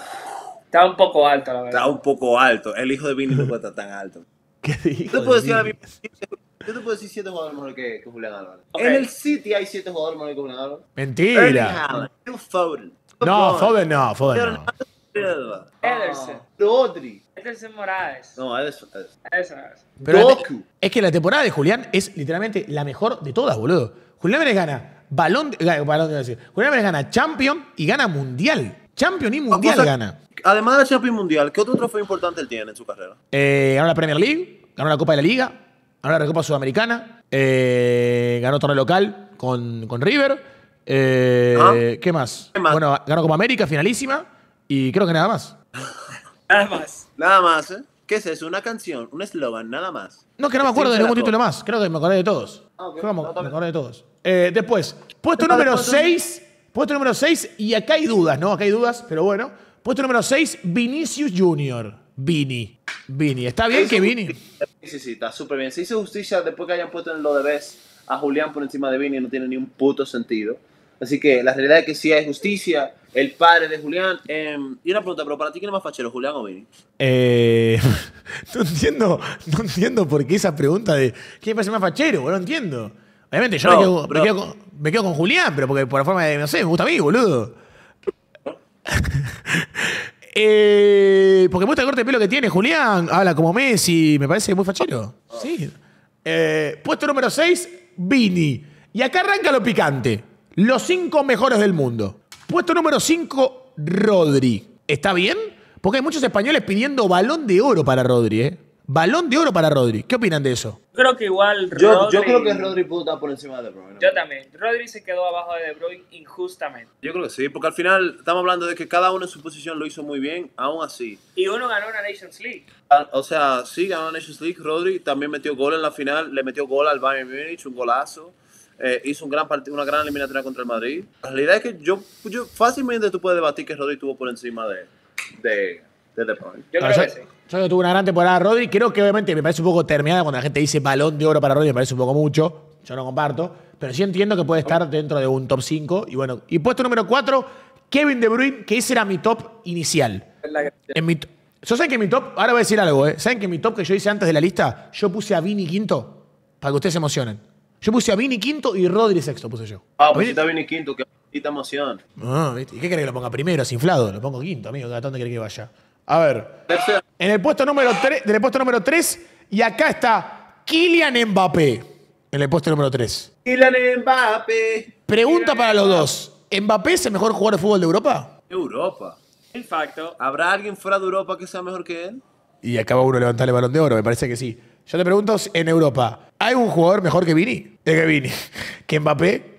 Está un poco alto, la verdad. Está un poco alto. El hijo de Vini no puede estar tan alto. ¿Qué dijo? Yo te puedo decir ahora mismo, yo te puedo decir siete jugadores mejores que, que Julián Álvarez. Ok. En el City hay siete jugadores mejores que Julián Álvarez. Erling Mentira. Haaland, Phil Foden. No, Foden no, Foden no. Bernardo Silva. Ederson. Rodri. Ederson Moraes. No, Ederson. Ederson. Ederson. Pero la te- Doku. es que la temporada de Julián es literalmente la mejor de todas, boludo. Julián Álvarez gana balón, de- gana- balón de decir. Julián Álvarez gana Champion y gana Mundial. Champion y Mundial Cosa- gana. Además de la Champions Mundial, ¿qué otro trofeo importante él tiene en su carrera? Eh, ganó la Premier League, ganó la Copa de la Liga, ganó la Recopa Sudamericana, eh, ganó torneo local con, con River. eh, Ah. ¿Qué más? ¿Qué más? Bueno, ganó Copa América, finalísima, y creo que nada más. Nada más. Nada más, ¿eh? ¿Qué es eso? Una canción, un eslogan, nada más. No, que no me acuerdo Sí, de ningún la título más. Creo que me acordé de todos. Ah, ok. Creo que me, No, está me bien. acordé de todos. Eh, después, puesto Está número bien, seis. Puesto número seis, y acá hay dudas, ¿no? Acá hay dudas, pero bueno. Puesto número seis, Vinicius Junior. Vini. Vini. ¿Está bien que Vini? Sí, sí, sí, está súper bien. Se hizo justicia después que hayan puesto en lo de Best a Julián por encima de Vini, no tiene ni un puto sentido. Así que la realidad es que sí hay justicia. El padre de Julián. Eh, y una pregunta, pero para ti, ¿quién es más fachero, Julián o Vini? Eh, no entiendo, no entiendo por qué esa pregunta de ¿quién parece más fachero? No entiendo. Obviamente yo No, me, quedo, me, bro. quedo con, me quedo con Julián, pero porque por la forma de, no sé, me gusta a mí, boludo. eh, porque me gusta el corte de pelo que tiene Julián, habla como Messi, me parece muy fachero. Sí. Eh, puesto número seis, Vini. Y acá arranca lo picante. Los cinco mejores del mundo. Puesto número cinco, Rodri. ¿Está bien? Porque hay muchos españoles pidiendo balón de oro para Rodri, ¿eh? Balón de oro para Rodri. ¿Qué opinan de eso? Yo creo que igual Yo, Rodri... yo creo que Rodri pudo estar por encima de De Bruyne. Yo también. Rodri se quedó abajo de De Bruyne injustamente. Yo creo que sí, porque al final estamos hablando de que cada uno en su posición lo hizo muy bien, aún así. Y uno ganó una Nations League. Ah, O sea, sí, ganó la Nations League. Rodri también metió gol en la final, le metió gol al Bayern Múnich, un golazo. Eh, hizo un gran part- una gran eliminatoria contra el Madrid. La realidad es que yo, yo fácilmente tú puedes debatir que Rodri estuvo por encima de, de, de De Bruyne. Yo No, creo yo, que sí. yo que tuve una gran temporada Rodri. Creo que obviamente me parece un poco terminada cuando la gente dice balón de oro para Rodri. Me parece un poco mucho. Yo no comparto. Pero sí entiendo que puede estar dentro de un top cinco. Y bueno, y puesto número cuatro, Kevin De Bruyne, que ese era mi top inicial. ¿Verdad que- En mi t- ¿Yo saben que mi top, ahora voy a decir algo, ¿eh? ¿Saben que mi top que yo hice antes de la lista, yo puse a Vini quinto? Para que ustedes se emocionen. Yo puse a Vini quinto y Rodri sexto puse yo. Ah, ¿A pues Vini? está bien y quinto, que bonita emoción. Ah, ¿viste? ¿Y qué querés que lo ponga primero? Es inflado. Lo pongo quinto, amigo. ¿A dónde querés que vaya? A ver. Tercero. En el puesto número tres, del puesto número tres, y acá está Kylian Mbappé. en el puesto número tres. Kylian Mbappé. Pregunta para los dos. ¿Mbappé es el mejor jugador de fútbol de Europa? Europa. En facto. ¿Habrá alguien fuera de Europa que sea mejor que él? Y acaba uno de levantar el Balón de Oro, me parece que sí. Yo te pregunto, en Europa, ¿hay un jugador mejor que Vini? ¿De que Vini? ¿Que Mbappé?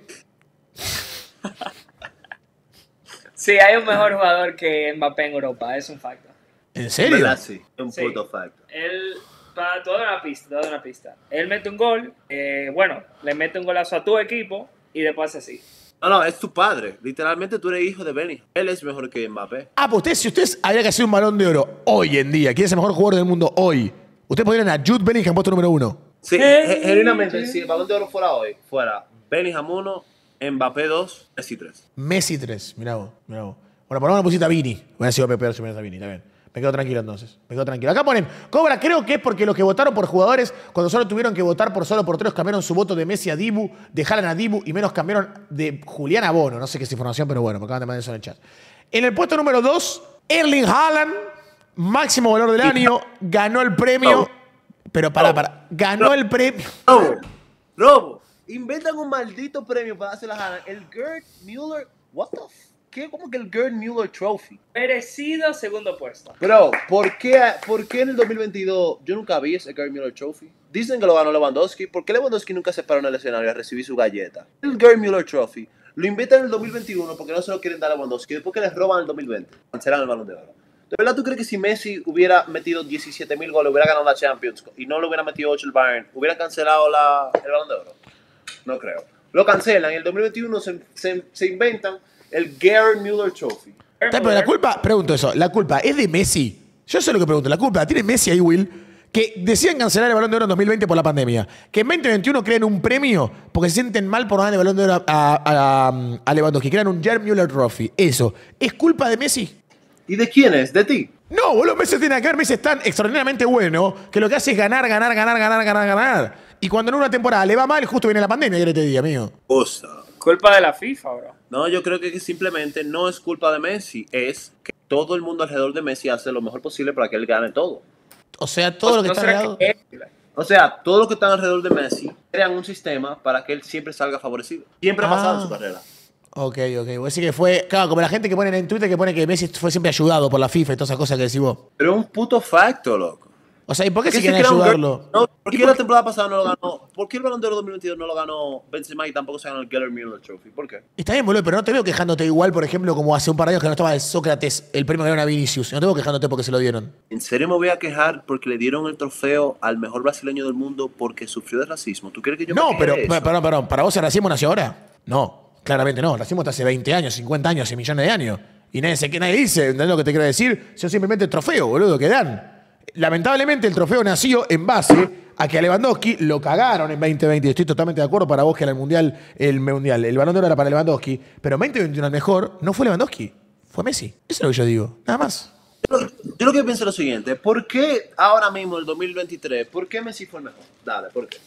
Sí, hay un mejor jugador que Mbappé en Europa, es un facto. ¿En serio? ¿Verdad? Sí, un Sí. puto facto. Él, para toda una pista, toda una pista. Él mete un gol, eh, bueno, le mete un golazo a tu equipo y después así. No, no, es tu padre. Literalmente tú eres hijo de Benny. Él es mejor que Mbappé. Ah, pues ustedes, si ustedes habría que hacer un Balón de Oro hoy en día, ¿quién es el mejor jugador del mundo hoy? Ustedes podrían a Jude Bellingham puesto número uno. Sí, Hey, ge- genuinamente, hey. si el Balón de Oro fuera hoy, fuera Bellingham uno, Mbappé dos, Messi tres. Messi tres, mirá vos, mirá vos. Bueno, por lo menos pusiste a Vini. Hubiera sido peor si me a Vini, está bien. Me quedo tranquilo entonces. Me quedo tranquilo. Acá ponen, Cobra, creo que es porque los que votaron por jugadores, cuando solo tuvieron que votar por solo porteros, cambiaron su voto de Messi a Dibu, de Haaland a Dibu y menos cambiaron de Julián a Bono. No sé qué es información, pero bueno, me acaban de mandar eso en el chat. En el puesto número dos, Erling Haaland, máximo valor del año, ganó el premio. Pero pará, pará. Ganó el premio. Robo, robo. Inventan un maldito premio para hacer la gana. El Gerd Müller, what the f... ¿Qué? ¿Cómo que el Gerd Müller Trophy? Merecido segundo puesto. Bro, ¿por qué, ¿por qué en el dos mil veintidós yo nunca vi ese Gerd Müller Trophy? Dicen que lo ganó Lewandowski. ¿Por qué Lewandowski nunca se paró en el escenario a recibir su galleta? El Gerd Müller Trophy lo inventan en el dos mil veintiuno porque no se lo quieren dar a Lewandowski. Después que les roban en el dos mil veinte. Cancelan el Balón de Oro. ¿De verdad tú crees que si Messi hubiera metido diecisiete mil goles, hubiera ganado la Champions y no le hubiera metido ocho el Bayern, hubiera cancelado la, el Balón de Oro? No creo. Lo cancelan. En el dos mil veintiuno se, se, se inventan el Gerd Müller Trophy. Está, pero la culpa, pregunto eso, ¿la culpa es de Messi? Yo sé lo que pregunto, ¿la culpa la tiene Messi ahí, Will? Que decían cancelar el Balón de Oro en dos mil veinte por la pandemia. Que en veinte veintiuno creen un premio porque se sienten mal por no dar el Balón de Oro a, a, a, a Lewandowski. Crean un Gerd Müller Trophy. Eso. ¿Es culpa de Messi? ¿Y de quién es? ¿De ti? No, boludo, Messi tiene que ver. Messi es tan extraordinariamente bueno que lo que hace es ganar, ganar, ganar, ganar, ganar, ganar. Y cuando en una temporada le va mal, justo viene la pandemia, ¿qué te diga, amigo? Cosa. Culpa de la FIFA, bro. No, yo creo que simplemente no es culpa de Messi, es que todo el mundo alrededor de Messi hace lo mejor posible para que él gane todo. O sea, todo lo que ¿No está será alrededor. que- O sea, todos los que están alrededor de Messi crean un sistema para que él siempre salga favorecido. Siempre ha pasado Ah. en su carrera. Ok, ok. Voy a decir que fue. Claro, como la gente que pone en Twitter que pone que Messi fue siempre ayudado por la FIFA y todas esas cosas que decís vos. Pero es un puto facto, loco. O sea, ¿y por qué ¿Qué si se quieren crea un ayudarlo? Gerd- No, ¿por ¿Y qué la temporada pasada no lo ganó? ¿Por qué el Balón de Oro dos mil veintidós no lo ganó Benzema y tampoco se ganó el Gerd Müller Trophy? ¿Por qué? Está bien, boludo, pero no te veo quejándote igual, por ejemplo, como hace un par de años que no estaba el Sócrates, el premio que dieron a Vinicius. No te veo quejándote porque se lo dieron. ¿En serio me voy a quejar porque le dieron el trofeo al mejor brasileño del mundo porque sufrió de racismo? ¿Tú crees que yo me No, queje pero, de eso? pero, perdón, perdón. ¿Para vos el racismo nació ahora? No, claramente no. El racismo está hace veinte años, cincuenta años, hace millones de años. Y nadie, se, nadie dice, ¿entendés lo que te quiero decir? Son simplemente el trofeo, boludo, que dan. Lamentablemente el trofeo nació en base a que a Lewandowski lo cagaron en veinte veinte. Estoy totalmente de acuerdo para vos que era el mundial, el mundial, el Balón de Oro era para Lewandowski, pero en veinte veintiuno el mejor no fue Lewandowski, fue Messi. Eso es lo que yo digo, nada más. Yo, yo lo que pienso es lo siguiente. ¿Por qué ahora mismo, el dos mil veintitrés, por qué Messi fue el mejor? Dale, ¿por qué?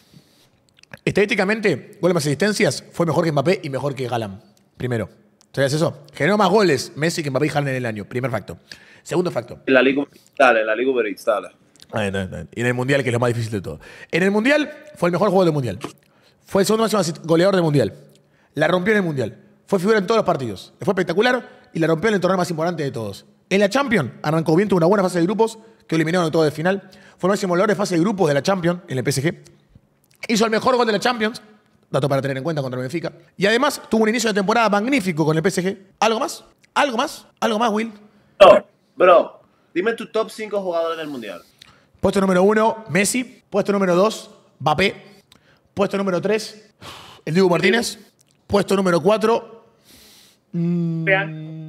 Estadísticamente, goles más asistencias, fue mejor que Mbappé y mejor que Haaland. Primero. ¿Sabías eso? Generó más goles Messi que Mbappé y Haaland en el año. Primer facto. Segundo facto. En la Liga, dale, en la Liga Uber Eats, dale. Ahí está, ahí está. Y en el Mundial, que es lo más difícil de todo. En el Mundial fue el mejor jugador del Mundial. Fue el segundo máximo asist- goleador del Mundial. La rompió en el Mundial. Fue figura en todos los partidos. Le fue espectacular y la rompió en el torneo más importante de todos. En la Champions arrancó bien, tuvo una buena fase de grupos que eliminaron todo de final. Fue el máximo goleador de fase de grupos de la Champions en el P S G. Hizo el mejor gol de la Champions. Dato para tener en cuenta contra el Benfica. Y además tuvo un inicio de temporada magnífico con el P S G. ¿Algo más? ¿Algo más? ¿Algo más, Will? Bro, bro, dime tu top cinco jugadores del Mundial. Puesto número uno, Messi. Puesto número dos, Mbappé. Puesto número tres, el Dibu Martínez. Puesto número cuatro. Real.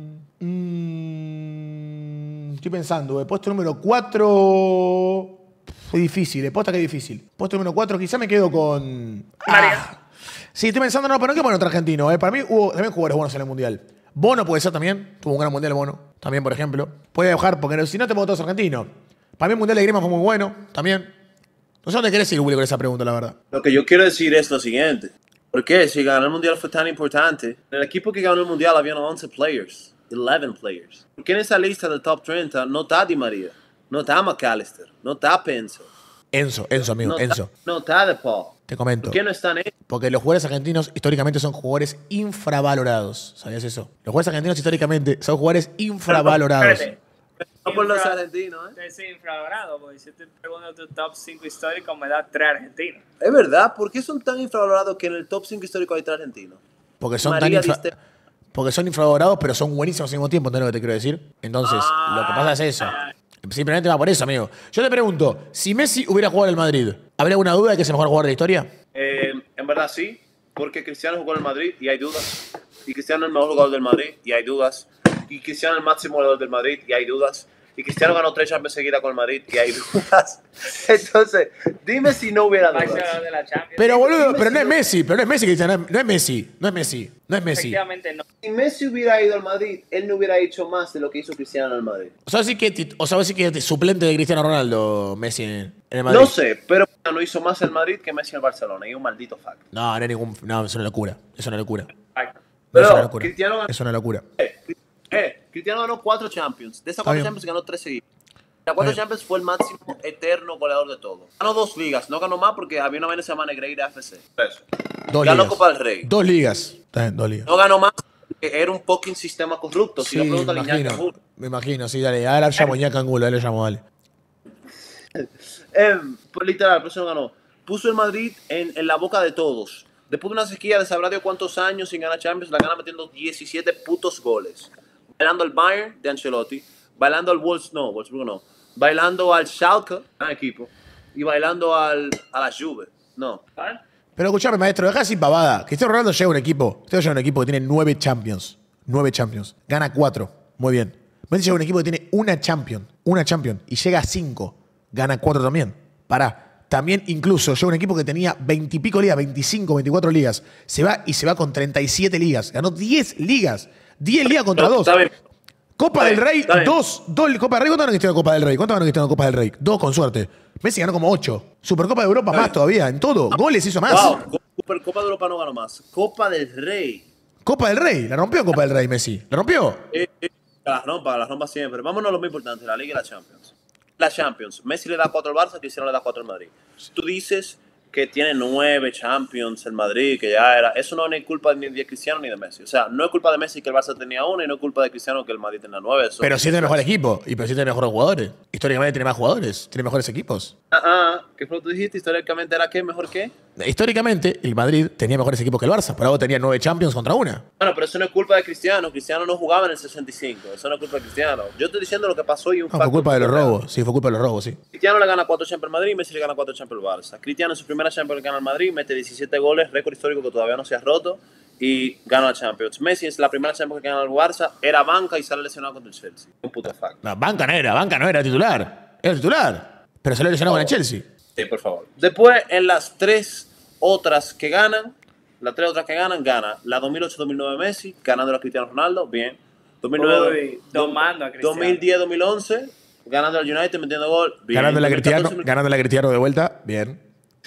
mm, estoy pensando, eh. Puesto número cuatro. Es difícil, eh. Posta que es difícil. Puesto número cuatro, quizá me quedo con. María. Sí, estoy pensando, no, pero no que bueno otro argentino. Eh. Para mí hubo también jugadores buenos en el Mundial. Bono puede ser también. Tuvo un gran Mundial Bono. También, por ejemplo. Puede dejar, porque si no te pongo todos argentinos. Para mí el Mundial de Grima fue muy bueno. También. No sé dónde querés ir, Willy, con esa pregunta, la verdad. Lo que yo quiero decir es lo siguiente. ¿Por qué? Si ganar el Mundial fue tan importante. En el equipo que ganó el Mundial había once players. once players. ¿Por qué en esa lista del top treinta no está Di María? No está McAllister. No está Penso. Enzo, Enzo, amigo, No Enzo. está, no está De Paul. Te comento. ¿Por qué no están ellos? Porque los jugadores argentinos históricamente son jugadores infravalorados. ¿Sabías eso? Los jugadores argentinos históricamente son jugadores infravalorados. Espérate. No por los Infra- argentinos, ¿eh? Sí, infravalorado, porque si te pregunto tu top cinco histórico, me da tres argentinos. Es verdad, ¿por qué son tan infravalorados que en el top cinco histórico hay tres argentinos? Porque son María tan infra- Diste- Porque son infravalorados, pero son buenísimos al mismo tiempo, ¿entendés lo que te quiero decir? Entonces, Ah. lo que pasa es eso. Simplemente va por eso, amigo. Yo te pregunto, si Messi hubiera jugado en el Madrid, ¿habría alguna duda de que es el mejor jugador de la historia? Eh, en verdad sí, porque Cristiano jugó en el Madrid y hay dudas. Y Cristiano es el mejor jugador del Madrid y hay dudas. Y Cristiano es el máximo jugador del Madrid y hay dudas. Y Cristiano ganó tres Champions seguidas con el Madrid y hay dudas. Entonces, dime si no hubiera dudas. Máximo de la Champions. Pero, boludo, Messi pero no es no- Messi, pero no es Messi, Cristiano, no es Messi, no es Messi, no es Messi. Efectivamente no. Si Messi hubiera ido al Madrid, él no hubiera hecho más de lo que hizo Cristiano en el Madrid. O sea, sí que, tit- o sea, sí que es suplente de Cristiano Ronaldo, Messi en, en el Madrid. No sé, pero no hizo más en el Madrid que Messi en el Barcelona. Y es un maldito fact. No, no es ningún. No, es una locura. Es una locura. Exacto. No, Pero es una locura. Cristiano ganó- Es una locura. Eh, eh, Cristiano ganó cuatro Champions. De esas Está cuatro bien. Champions ganó tres seguidas. La cuatro Está bien. Champions fue el máximo eterno goleador de todo. Ganó dos ligas, no ganó más porque había una vaina que se llama Negreira F C. Eso. Dos Ganó ligas. Copa del Rey. Dos ligas. Está bien, dos ligas. No ganó más porque era un fucking sistema corrupto. Si Sí, no me pregunta a Iñaki imagino. Angulo. Me imagino, sí, dale. Ahora llamo a Iñaki Angulo, ahora le llamo, dale. Eh, pues literal, por eso no ganó. Puso el Madrid en, en la boca de todos. Después de una sequía de sabrá Dios cuántos años sin ganar Champions, la gana metiendo diecisiete putos goles. Bailando al Bayern de Ancelotti, bailando al Wolves, no, Wolfsburgo no. Bailando al Schalke, gran equipo, y bailando al, a la Juve. No. ¿Vale? Pero escuchame, maestro, dejá sin pavada. Cristiano Ronaldo llega a un equipo. Cristiano llega a un equipo que tiene nueve Champions. Nueve Champions. Gana cuatro. Muy bien. Messi llega a un equipo que tiene una Champion. Una Champion. Y llega a cinco. Gana cuatro también. Pará. También incluso llega a un equipo que tenía veintipico ligas, veinticinco, veinticuatro ligas. Se va y se va con treinta y siete ligas. Ganó diez ligas. diez ligas contra No, dos. está bien. Copa Está del bien, Rey, está bien. dos, dos. Copa del Rey, ¿cuánto ganó Cristiano Copa del Rey? ¿Cuánto ganó Cristiano Copa del Rey? Dos con suerte. Messi ganó como ocho. Supercopa de Europa Está más bien. todavía, en todo. Goles hizo más. Wow, Super Copa de Europa no ganó más. Copa del Rey. Copa del Rey, la rompió Copa del Rey Messi. ¿La rompió? Eh, eh, las rompa, las rompa siempre. Vámonos a lo más importante, la Liga y la Champions. La Champions. Messi le da cuatro al Barça, Cristiano le da cuatro al Madrid. Tú dices que tiene nueve Champions el Madrid, que ya era... Eso no es ni culpa ni de Cristiano ni de Messi. O sea, no es culpa de Messi que el Barça tenía una y no es culpa de Cristiano que el Madrid tenía nueve. Eso- Pero sí tiene mejor equipo. Y pero sí tiene mejores jugadores. Históricamente tiene más jugadores. Tiene mejores equipos. Ah, ah, ¿qué fue lo que tú dijiste? Históricamente era qué, mejor qué. Históricamente, el Madrid tenía mejores equipos que el Barça. Por algo tenía nueve Champions contra una. Bueno, pero eso no es culpa de Cristiano. Cristiano no jugaba en el sesenta y cinco. Eso no es culpa de Cristiano. Yo estoy diciendo lo que pasó y un No, fue facto culpa de los real. robos. Sí, fue culpa de los robos, sí. Cristiano le gana cuatro Champions al Madrid, Messi le gana cuatro Champions al Barça. Cristiano en su primera Champions le gana al Madrid, mete diecisiete goles, récord histórico que todavía no se ha roto, y gana la Champions. Messi es la primera Champions que gana al Barça, era banca y sale lesionado contra el Chelsea. Un puto fact. No, banca no era, banca no era titular. Era titular. Pero se lo lesionó con el Chelsea. Sí, por favor. Después, en las tres otras que ganan, las tres otras que ganan, gana la dos mil ocho dos mil nueve Messi, ganando a Cristiano Ronaldo, bien. dos mil nueve, Uy, domando a Cristiano. dos mil diez dos mil once, ganando al United, metiendo gol, bien. Ganándole a Cristiano, dos mil catorce, ganándole a Cristiano de vuelta, bien.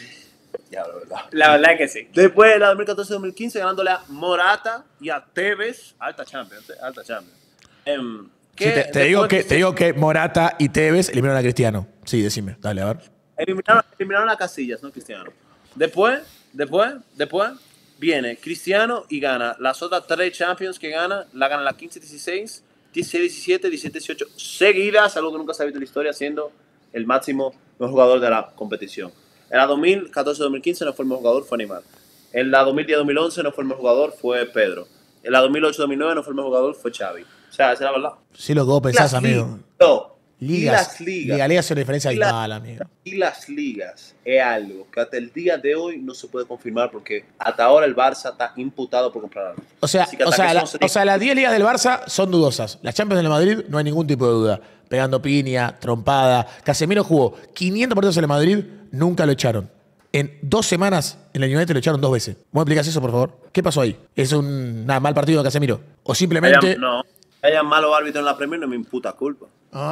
Ya, la verdad. La verdad que sí. Después, la dos mil catorce dos mil quince, ganándole a Morata y a Tevez. Alta Champions, eh, alta Champions. Em, Sí, te, te después digo que, de- te digo que Morata y Tevez eliminaron a Cristiano. Sí, decime. Dale, a ver. Eliminaron, eliminaron a Casillas, no Cristiano. Después, después, después, viene Cristiano y gana las otras tres Champions que gana. La gana la quince dieciséis, dieciséis diecisiete, diecisiete dieciocho seguidas, algo que nunca se ha visto en la historia, siendo el máximo mejor jugador de la competición. En la dos mil catorce dos mil quince no fue el mejor jugador, fue Neymar. En la dos mil diez dos mil once no fue el mejor jugador, fue Pedro. En la dos mil ocho dos mil nueve no fue el mejor jugador, fue Xavi. O sea, esa es la verdad. Sí, lo que vos pensás, Las amigo. ligas, no. Y Ligas. las ligas. Liga, liga hace una diferencia Y la- abismal, amigo. Y las ligas es algo que hasta el día de hoy no se puede confirmar porque hasta ahora el Barça está imputado por comprar algo. O sea, Así que o hasta sea, que la- eso no se o sea, las diez ligas del Barça son dudosas. Las Champions del Madrid no hay ningún tipo de duda. Pegando piña, trompada. Casemiro jugó quinientos partidos en el Madrid, nunca lo echaron. En dos semanas en el United lo echaron dos veces. ¿Vos me explicás eso, por favor? ¿Qué pasó ahí? ¿Es un nada, mal partido de Casemiro? ¿O simplemente...? Haya- no, haya malos árbitros en la Premier no me imputa culpa.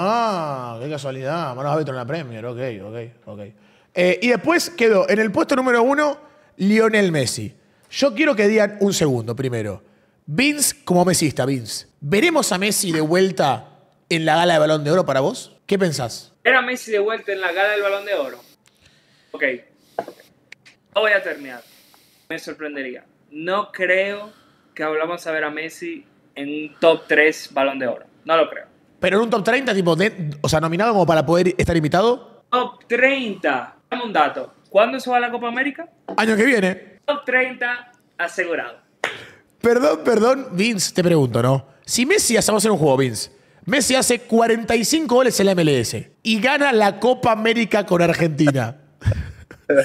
Ah, qué casualidad. Manos árbitros en la Premier. Ok, ok, ok. Eh, y después quedó en el puesto número uno Lionel Messi. Yo quiero que digan un segundo primero. Vince como mesista, Vince. ¿Veremos a Messi de vuelta en la gala de Balón de Oro para vos? ¿Qué pensás? Era Messi de vuelta en la gala del Balón de Oro. Ok. No voy a terminar. Me sorprendería. No creo que vamos a ver a Messi en un top tres Balón de Oro. No lo creo. Pero en un top treinta, tipo, de, o sea, nominado como para poder estar invitado. Top treinta. Dame un dato. ¿Cuándo se va a la Copa América? Año que viene. Top treinta asegurado. Perdón, perdón, Vince, te pregunto, ¿no? Si Messi, hacemos en un juego, Vince. Messi hace cuarenta y cinco goles en la M L S y gana la Copa América con Argentina. eh,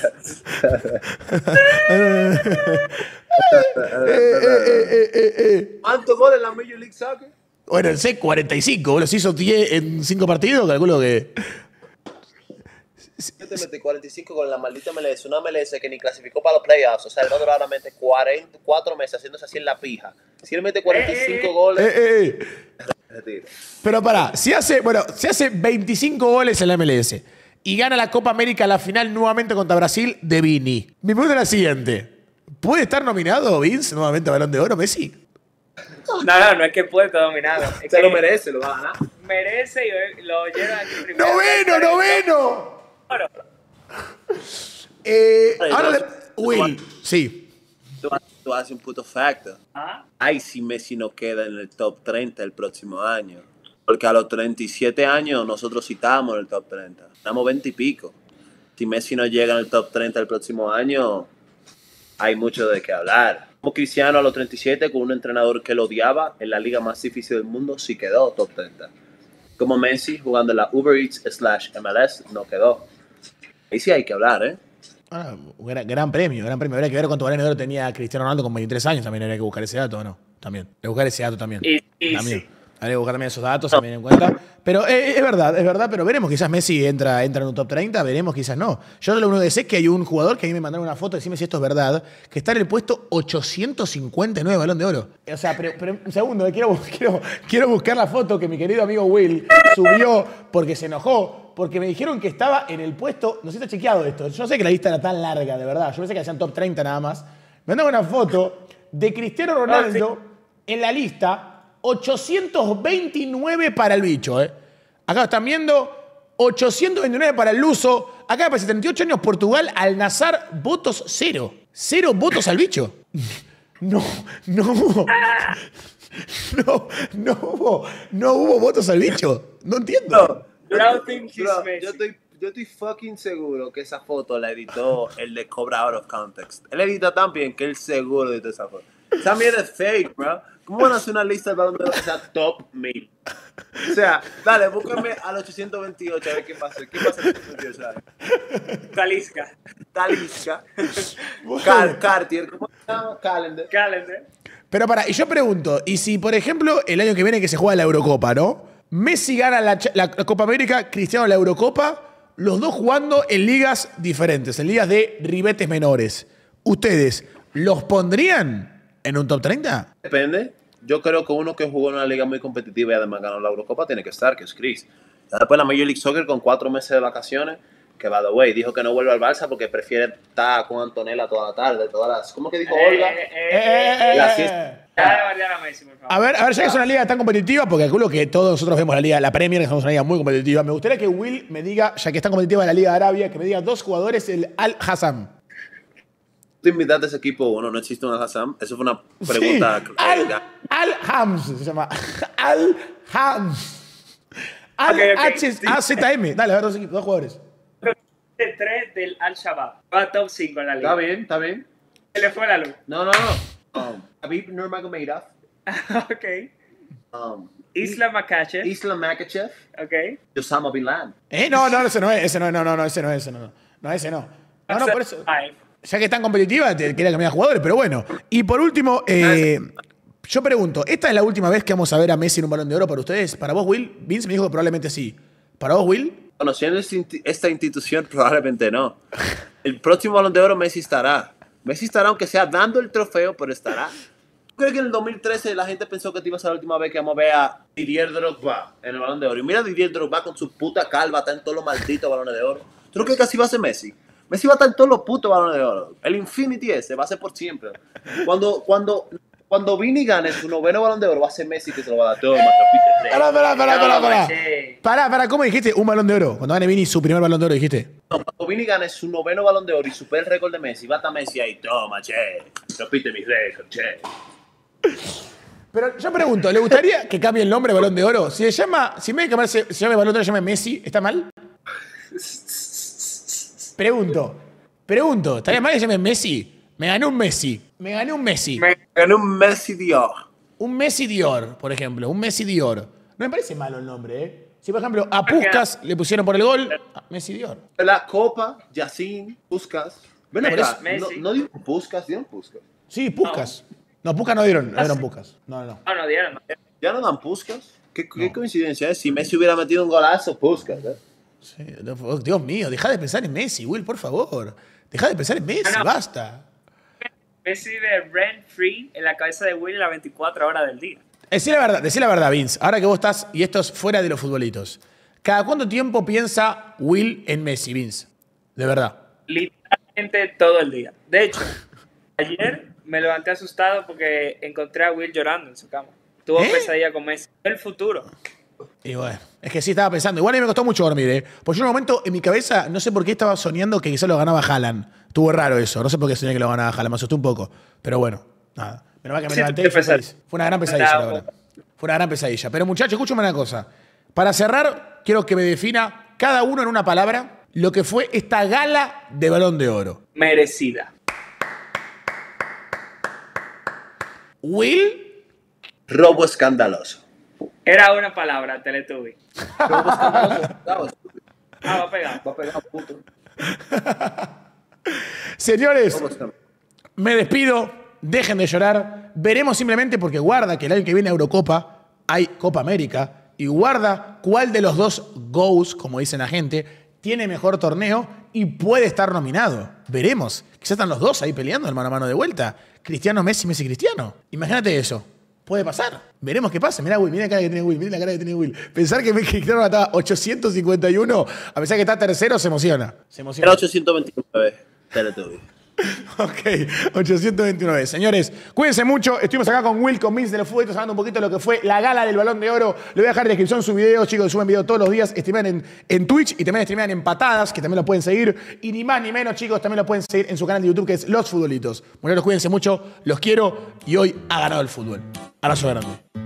eh, eh, eh. ¿Cuántos goles en la Major League Soccer? Bueno, sé cuarenta y cinco, los hizo diez en cinco partidos, calculo que... Yo te metí cuarenta y cinco con la maldita M L S, una M L S que ni clasificó para los playoffs, o sea, él va a durar realmente cuarenta, cuatro meses haciéndose así en la pija. Si él mete cuarenta y cinco eh, goles... Eh, eh, eh. Retiro. Pero pará, si hace, bueno, si hace veinticinco goles en la M L S y gana la Copa América la final nuevamente contra Brasil de Vini. Mi pregunta es la siguiente. ¿Puede estar nominado Vince nuevamente a Balón de Oro, Messi? No, no, no es que puede estar dominado. Es Se que lo merece, lo va a ganar. merece y lo lleva aquí primero. ¡Noveno, noveno! Oro. Eh, Ay, ahora, no, le- Will, sí. Tú, tú haces un puto facto. Ah, Ay, si Messi no queda en el top treinta el próximo año. Porque a los treinta y siete años nosotros sí estábamos en el top treinta. Estamos veinte y pico. Si Messi no llega en el top treinta el próximo año, hay mucho de qué hablar. Como Cristiano a los treinta y siete, con un entrenador que lo odiaba, en la liga más difícil del mundo, sí quedó top treinta. Como Messi, jugando en la Uber Eats slash M L S, no quedó. Ahí sí hay que hablar, ¿eh? Ah, gran, gran premio, gran premio. Habría que ver cuánto Balón de Oro tenía Cristiano Ronaldo con veintitrés años. También habría que buscar ese dato, ¿o no? También. Hay que buscar ese dato también. y, y también. sí. Habría que buscar también esos datos también en cuenta. Pero eh, es verdad, es verdad, pero veremos. Quizás Messi entra, entra en un top treinta, veremos, quizás no. Yo lo único que sé es que hay un jugador que a mí me mandaron una foto, decime si esto es verdad, que está en el puesto ochocientos cincuenta y nueve Balón de Oro. O sea, pero, pero un segundo, eh, quiero, quiero, quiero buscar la foto que mi querido amigo Will subió porque se enojó, porque me dijeron que estaba en el puesto, no sé si está chequeado esto, yo no sé que la lista era tan larga, de verdad, yo pensé que hacían top treinta nada más. Me mandaron una foto de Cristiano Ronaldo en la lista ochocientos veintinueve para el bicho, ¿eh? Acá están viendo ochocientos veintinueve para el luso. Acá para setenta y ocho años Portugal, al Nazar, votos cero. Cero votos al bicho. No, no hubo. No, no hubo. No hubo votos al bicho. No entiendo. Yo, Bro, think he's bro, Messi. yo estoy, yo estoy fucking seguro que esa foto la editó el de Cobra Out of Context. Él edita tan bien que él seguro editó esa foto. Esa mierda es fake, bro. ¿Cómo van a hacer una lista de Balón de Oro que sea top mil? O sea, dale, búscame al ochocientos veintiocho a ver qué pasa. ¿Qué pasa en el ochocientos veintiocho? Talisca. Talisca. Car Cartier, ¿cómo se llama? Calendar. Calendar. Pero para, y yo pregunto, y si por ejemplo el año que viene que se juega la Eurocopa, ¿no? Messi gana la, la Copa América, Cristiano la Eurocopa, los dos jugando en ligas diferentes, en ligas de ribetes menores. ¿Ustedes los pondrían en un top treinta? Depende. Yo creo que uno que jugó en una liga muy competitiva y además ganó la Eurocopa tiene que estar, que es Chris. Ya después la Major League Soccer con cuatro meses de vacaciones, que by the way, dijo que no vuelve al Barça porque prefiere estar con Antonella toda la tarde, todas las... ¿Cómo que dijo Olga? Eh, eh, Eh, eh, eh, La eh, siesta. eh. Ya de variar a Messi, por favor. A ver, a ver, ya que es una liga tan competitiva, porque calculo que todos nosotros vemos la liga, la Premier, que somos una liga muy competitiva, me gustaría que Will me diga, ya que es tan competitiva la Liga de Arabia, que me diga dos jugadores el Al-Hassam. Tú invitaste a ese equipo uno, no existe un Hassam. Eso fue una pregunta. Sí. Al, Al-Hams se llama. Al-Hams. Al-H-A-Z-M. Dale, a ver, dos, equipos, dos jugadores. El tres del Al-Shabaab. Va a top cinco en la liga. Está bien, está bien. Se le fue la luz. No, no, no. Um, Habib Nurmagomedov. Ok. Um, Islam Makachev. Islam Makachev. Ok. Osama Bin Laden. Eh, no, no, ese no es, ese no es, no, no, no, ese no es, ese no, no. No, ese no. No, no, por eso. Five. Ya que es tan competitiva, te quería que me diga jugadores, pero bueno. Y por último, eh, yo pregunto, ¿esta es la última vez que vamos a ver a Messi en un Balón de Oro para ustedes? ¿Para vos, Will? Vince me dijo que probablemente sí. ¿Para vos, Will? Conociendo esta institución, probablemente no. El próximo Balón de Oro Messi estará. Messi estará, aunque sea dando el trofeo, pero estará. Creo que en el dos mil trece la gente pensó que esta iba a ser la última vez que vamos a ver a Didier Drogba en el Balón de Oro. Y mira a Didier Drogba con su puta calva, está en todos los malditos Balones de Oro. ¿Tú no crees que así va a ser Messi? Messi va a estar en todos los putos Balones de Oro. El Infinity ese va a ser por siempre. Cuando, cuando Cuando Vini gane su noveno balón de oro, va a ser Messi que se lo va a dar todo. Más repite. Pará, pará, pará, pará, pará. che. Pará, pará, ¿cómo dijiste? Un balón de oro. Cuando gane Vini su primer balón de oro, dijiste. Cuando Vini gane su noveno balón de oro y supere el récord de Messi, va a estar Messi ahí. Toma, che. Repite mi récord, che. Pero yo pregunto, ¿le gustaría que cambie el nombre de balón de oro? Si se llama, si en vez de llamarse, se llama balón de oro, se llama Messi, ¿está mal? Pregunto, pregunto, ¿estaría mal que se llame Messi? Me gané un Messi, me gané un Messi. Me gané un Messi Dior. Un Messi Dior, por ejemplo, un Messi Dior. No me parece malo el nombre, ¿eh? Si, por ejemplo, a Puskas le pusieron por el gol, a Messi Dior. La Copa, Yacine, Puskas. Ven Messi, acá, no, Messi. no digo Puskas, dieron Puskas. Sí, Puskas. No, Puskas no dieron, no dieron Puskas. No, no, no. No, no dieron. ¿Ya no dan Puskas? ¿Qué, qué No. coincidencia es? Si Messi hubiera metido un golazo, Puskas, ¿eh? Sí, no, Dios mío, deja de pensar en Messi, Will, por favor. Deja de pensar en Messi, Ah, no. basta. Messi vive rent free en la cabeza de Will las veinticuatro horas del día. Decí la verdad, decí la verdad, Vince. Ahora que vos estás, y esto es fuera de los futbolitos. ¿Cada cuánto tiempo piensa Will en Messi, Vince? De verdad. Literalmente todo el día. De hecho, ayer me levanté asustado porque encontré a Will llorando en su cama. Tuvo ¿Eh? pesadilla con Messi. El futuro. Y bueno, es que sí estaba pensando. Igual a mí me costó mucho dormir, ¿eh? Porque yo en un momento, en mi cabeza, no sé por qué estaba soñando que quizás lo ganaba Haaland. Estuvo raro eso. No sé por qué soñé que lo ganaba Haaland. Me asusté un poco. Pero bueno, nada. Menos mal que me Sí, levanté te y fue pesadilla. feliz. Fue una gran pesadilla, la verdad. Fue una gran pesadilla. Pero muchachos, escúchame una cosa. Para cerrar, quiero que me defina cada uno en una palabra lo que fue esta gala de Balón de Oro. Merecida. Will, Robo escandaloso. Era una palabra, Teletubby. Robo escandaloso. Ah, va a pegar. Va a pegar, puto. señores, Robo escandaloso. me despido. Dejen de llorar. Veremos simplemente porque guarda que el año que viene a Eurocopa hay Copa América. Y guarda cuál de los dos goes, como dicen la gente, tiene mejor torneo y puede estar nominado. Veremos. Quizás están los dos ahí peleando el mano a mano de vuelta. Cristiano, Messi, Messi, Cristiano. Imagínate eso. Puede pasar. Veremos qué pasa. Mirá, Will, mirá la cara que tiene Will, mirá la cara que tiene Will. Pensar que Cristiano estaba ochocientos cincuenta y uno, a pesar que está tercero, se emociona. Se emociona. Era ochocientos veintinueve. Teletubby. Ok, ochocientos veintinueve. Señores, cuídense mucho. Estuvimos acá con Will, con Vince de los Futbolitos, hablando un poquito de lo que fue la gala del Balón de Oro. Le voy a dejar en descripción su video, chicos, suben video todos los días. Streamean en, en Twitch y también streamean en Patadas, que también lo pueden seguir. Y ni más ni menos, chicos, también lo pueden seguir en su canal de YouTube, que es Los Futbolitos. Muchachos, cuídense mucho, los quiero y hoy ha ganado el fútbol. Abrazo grande.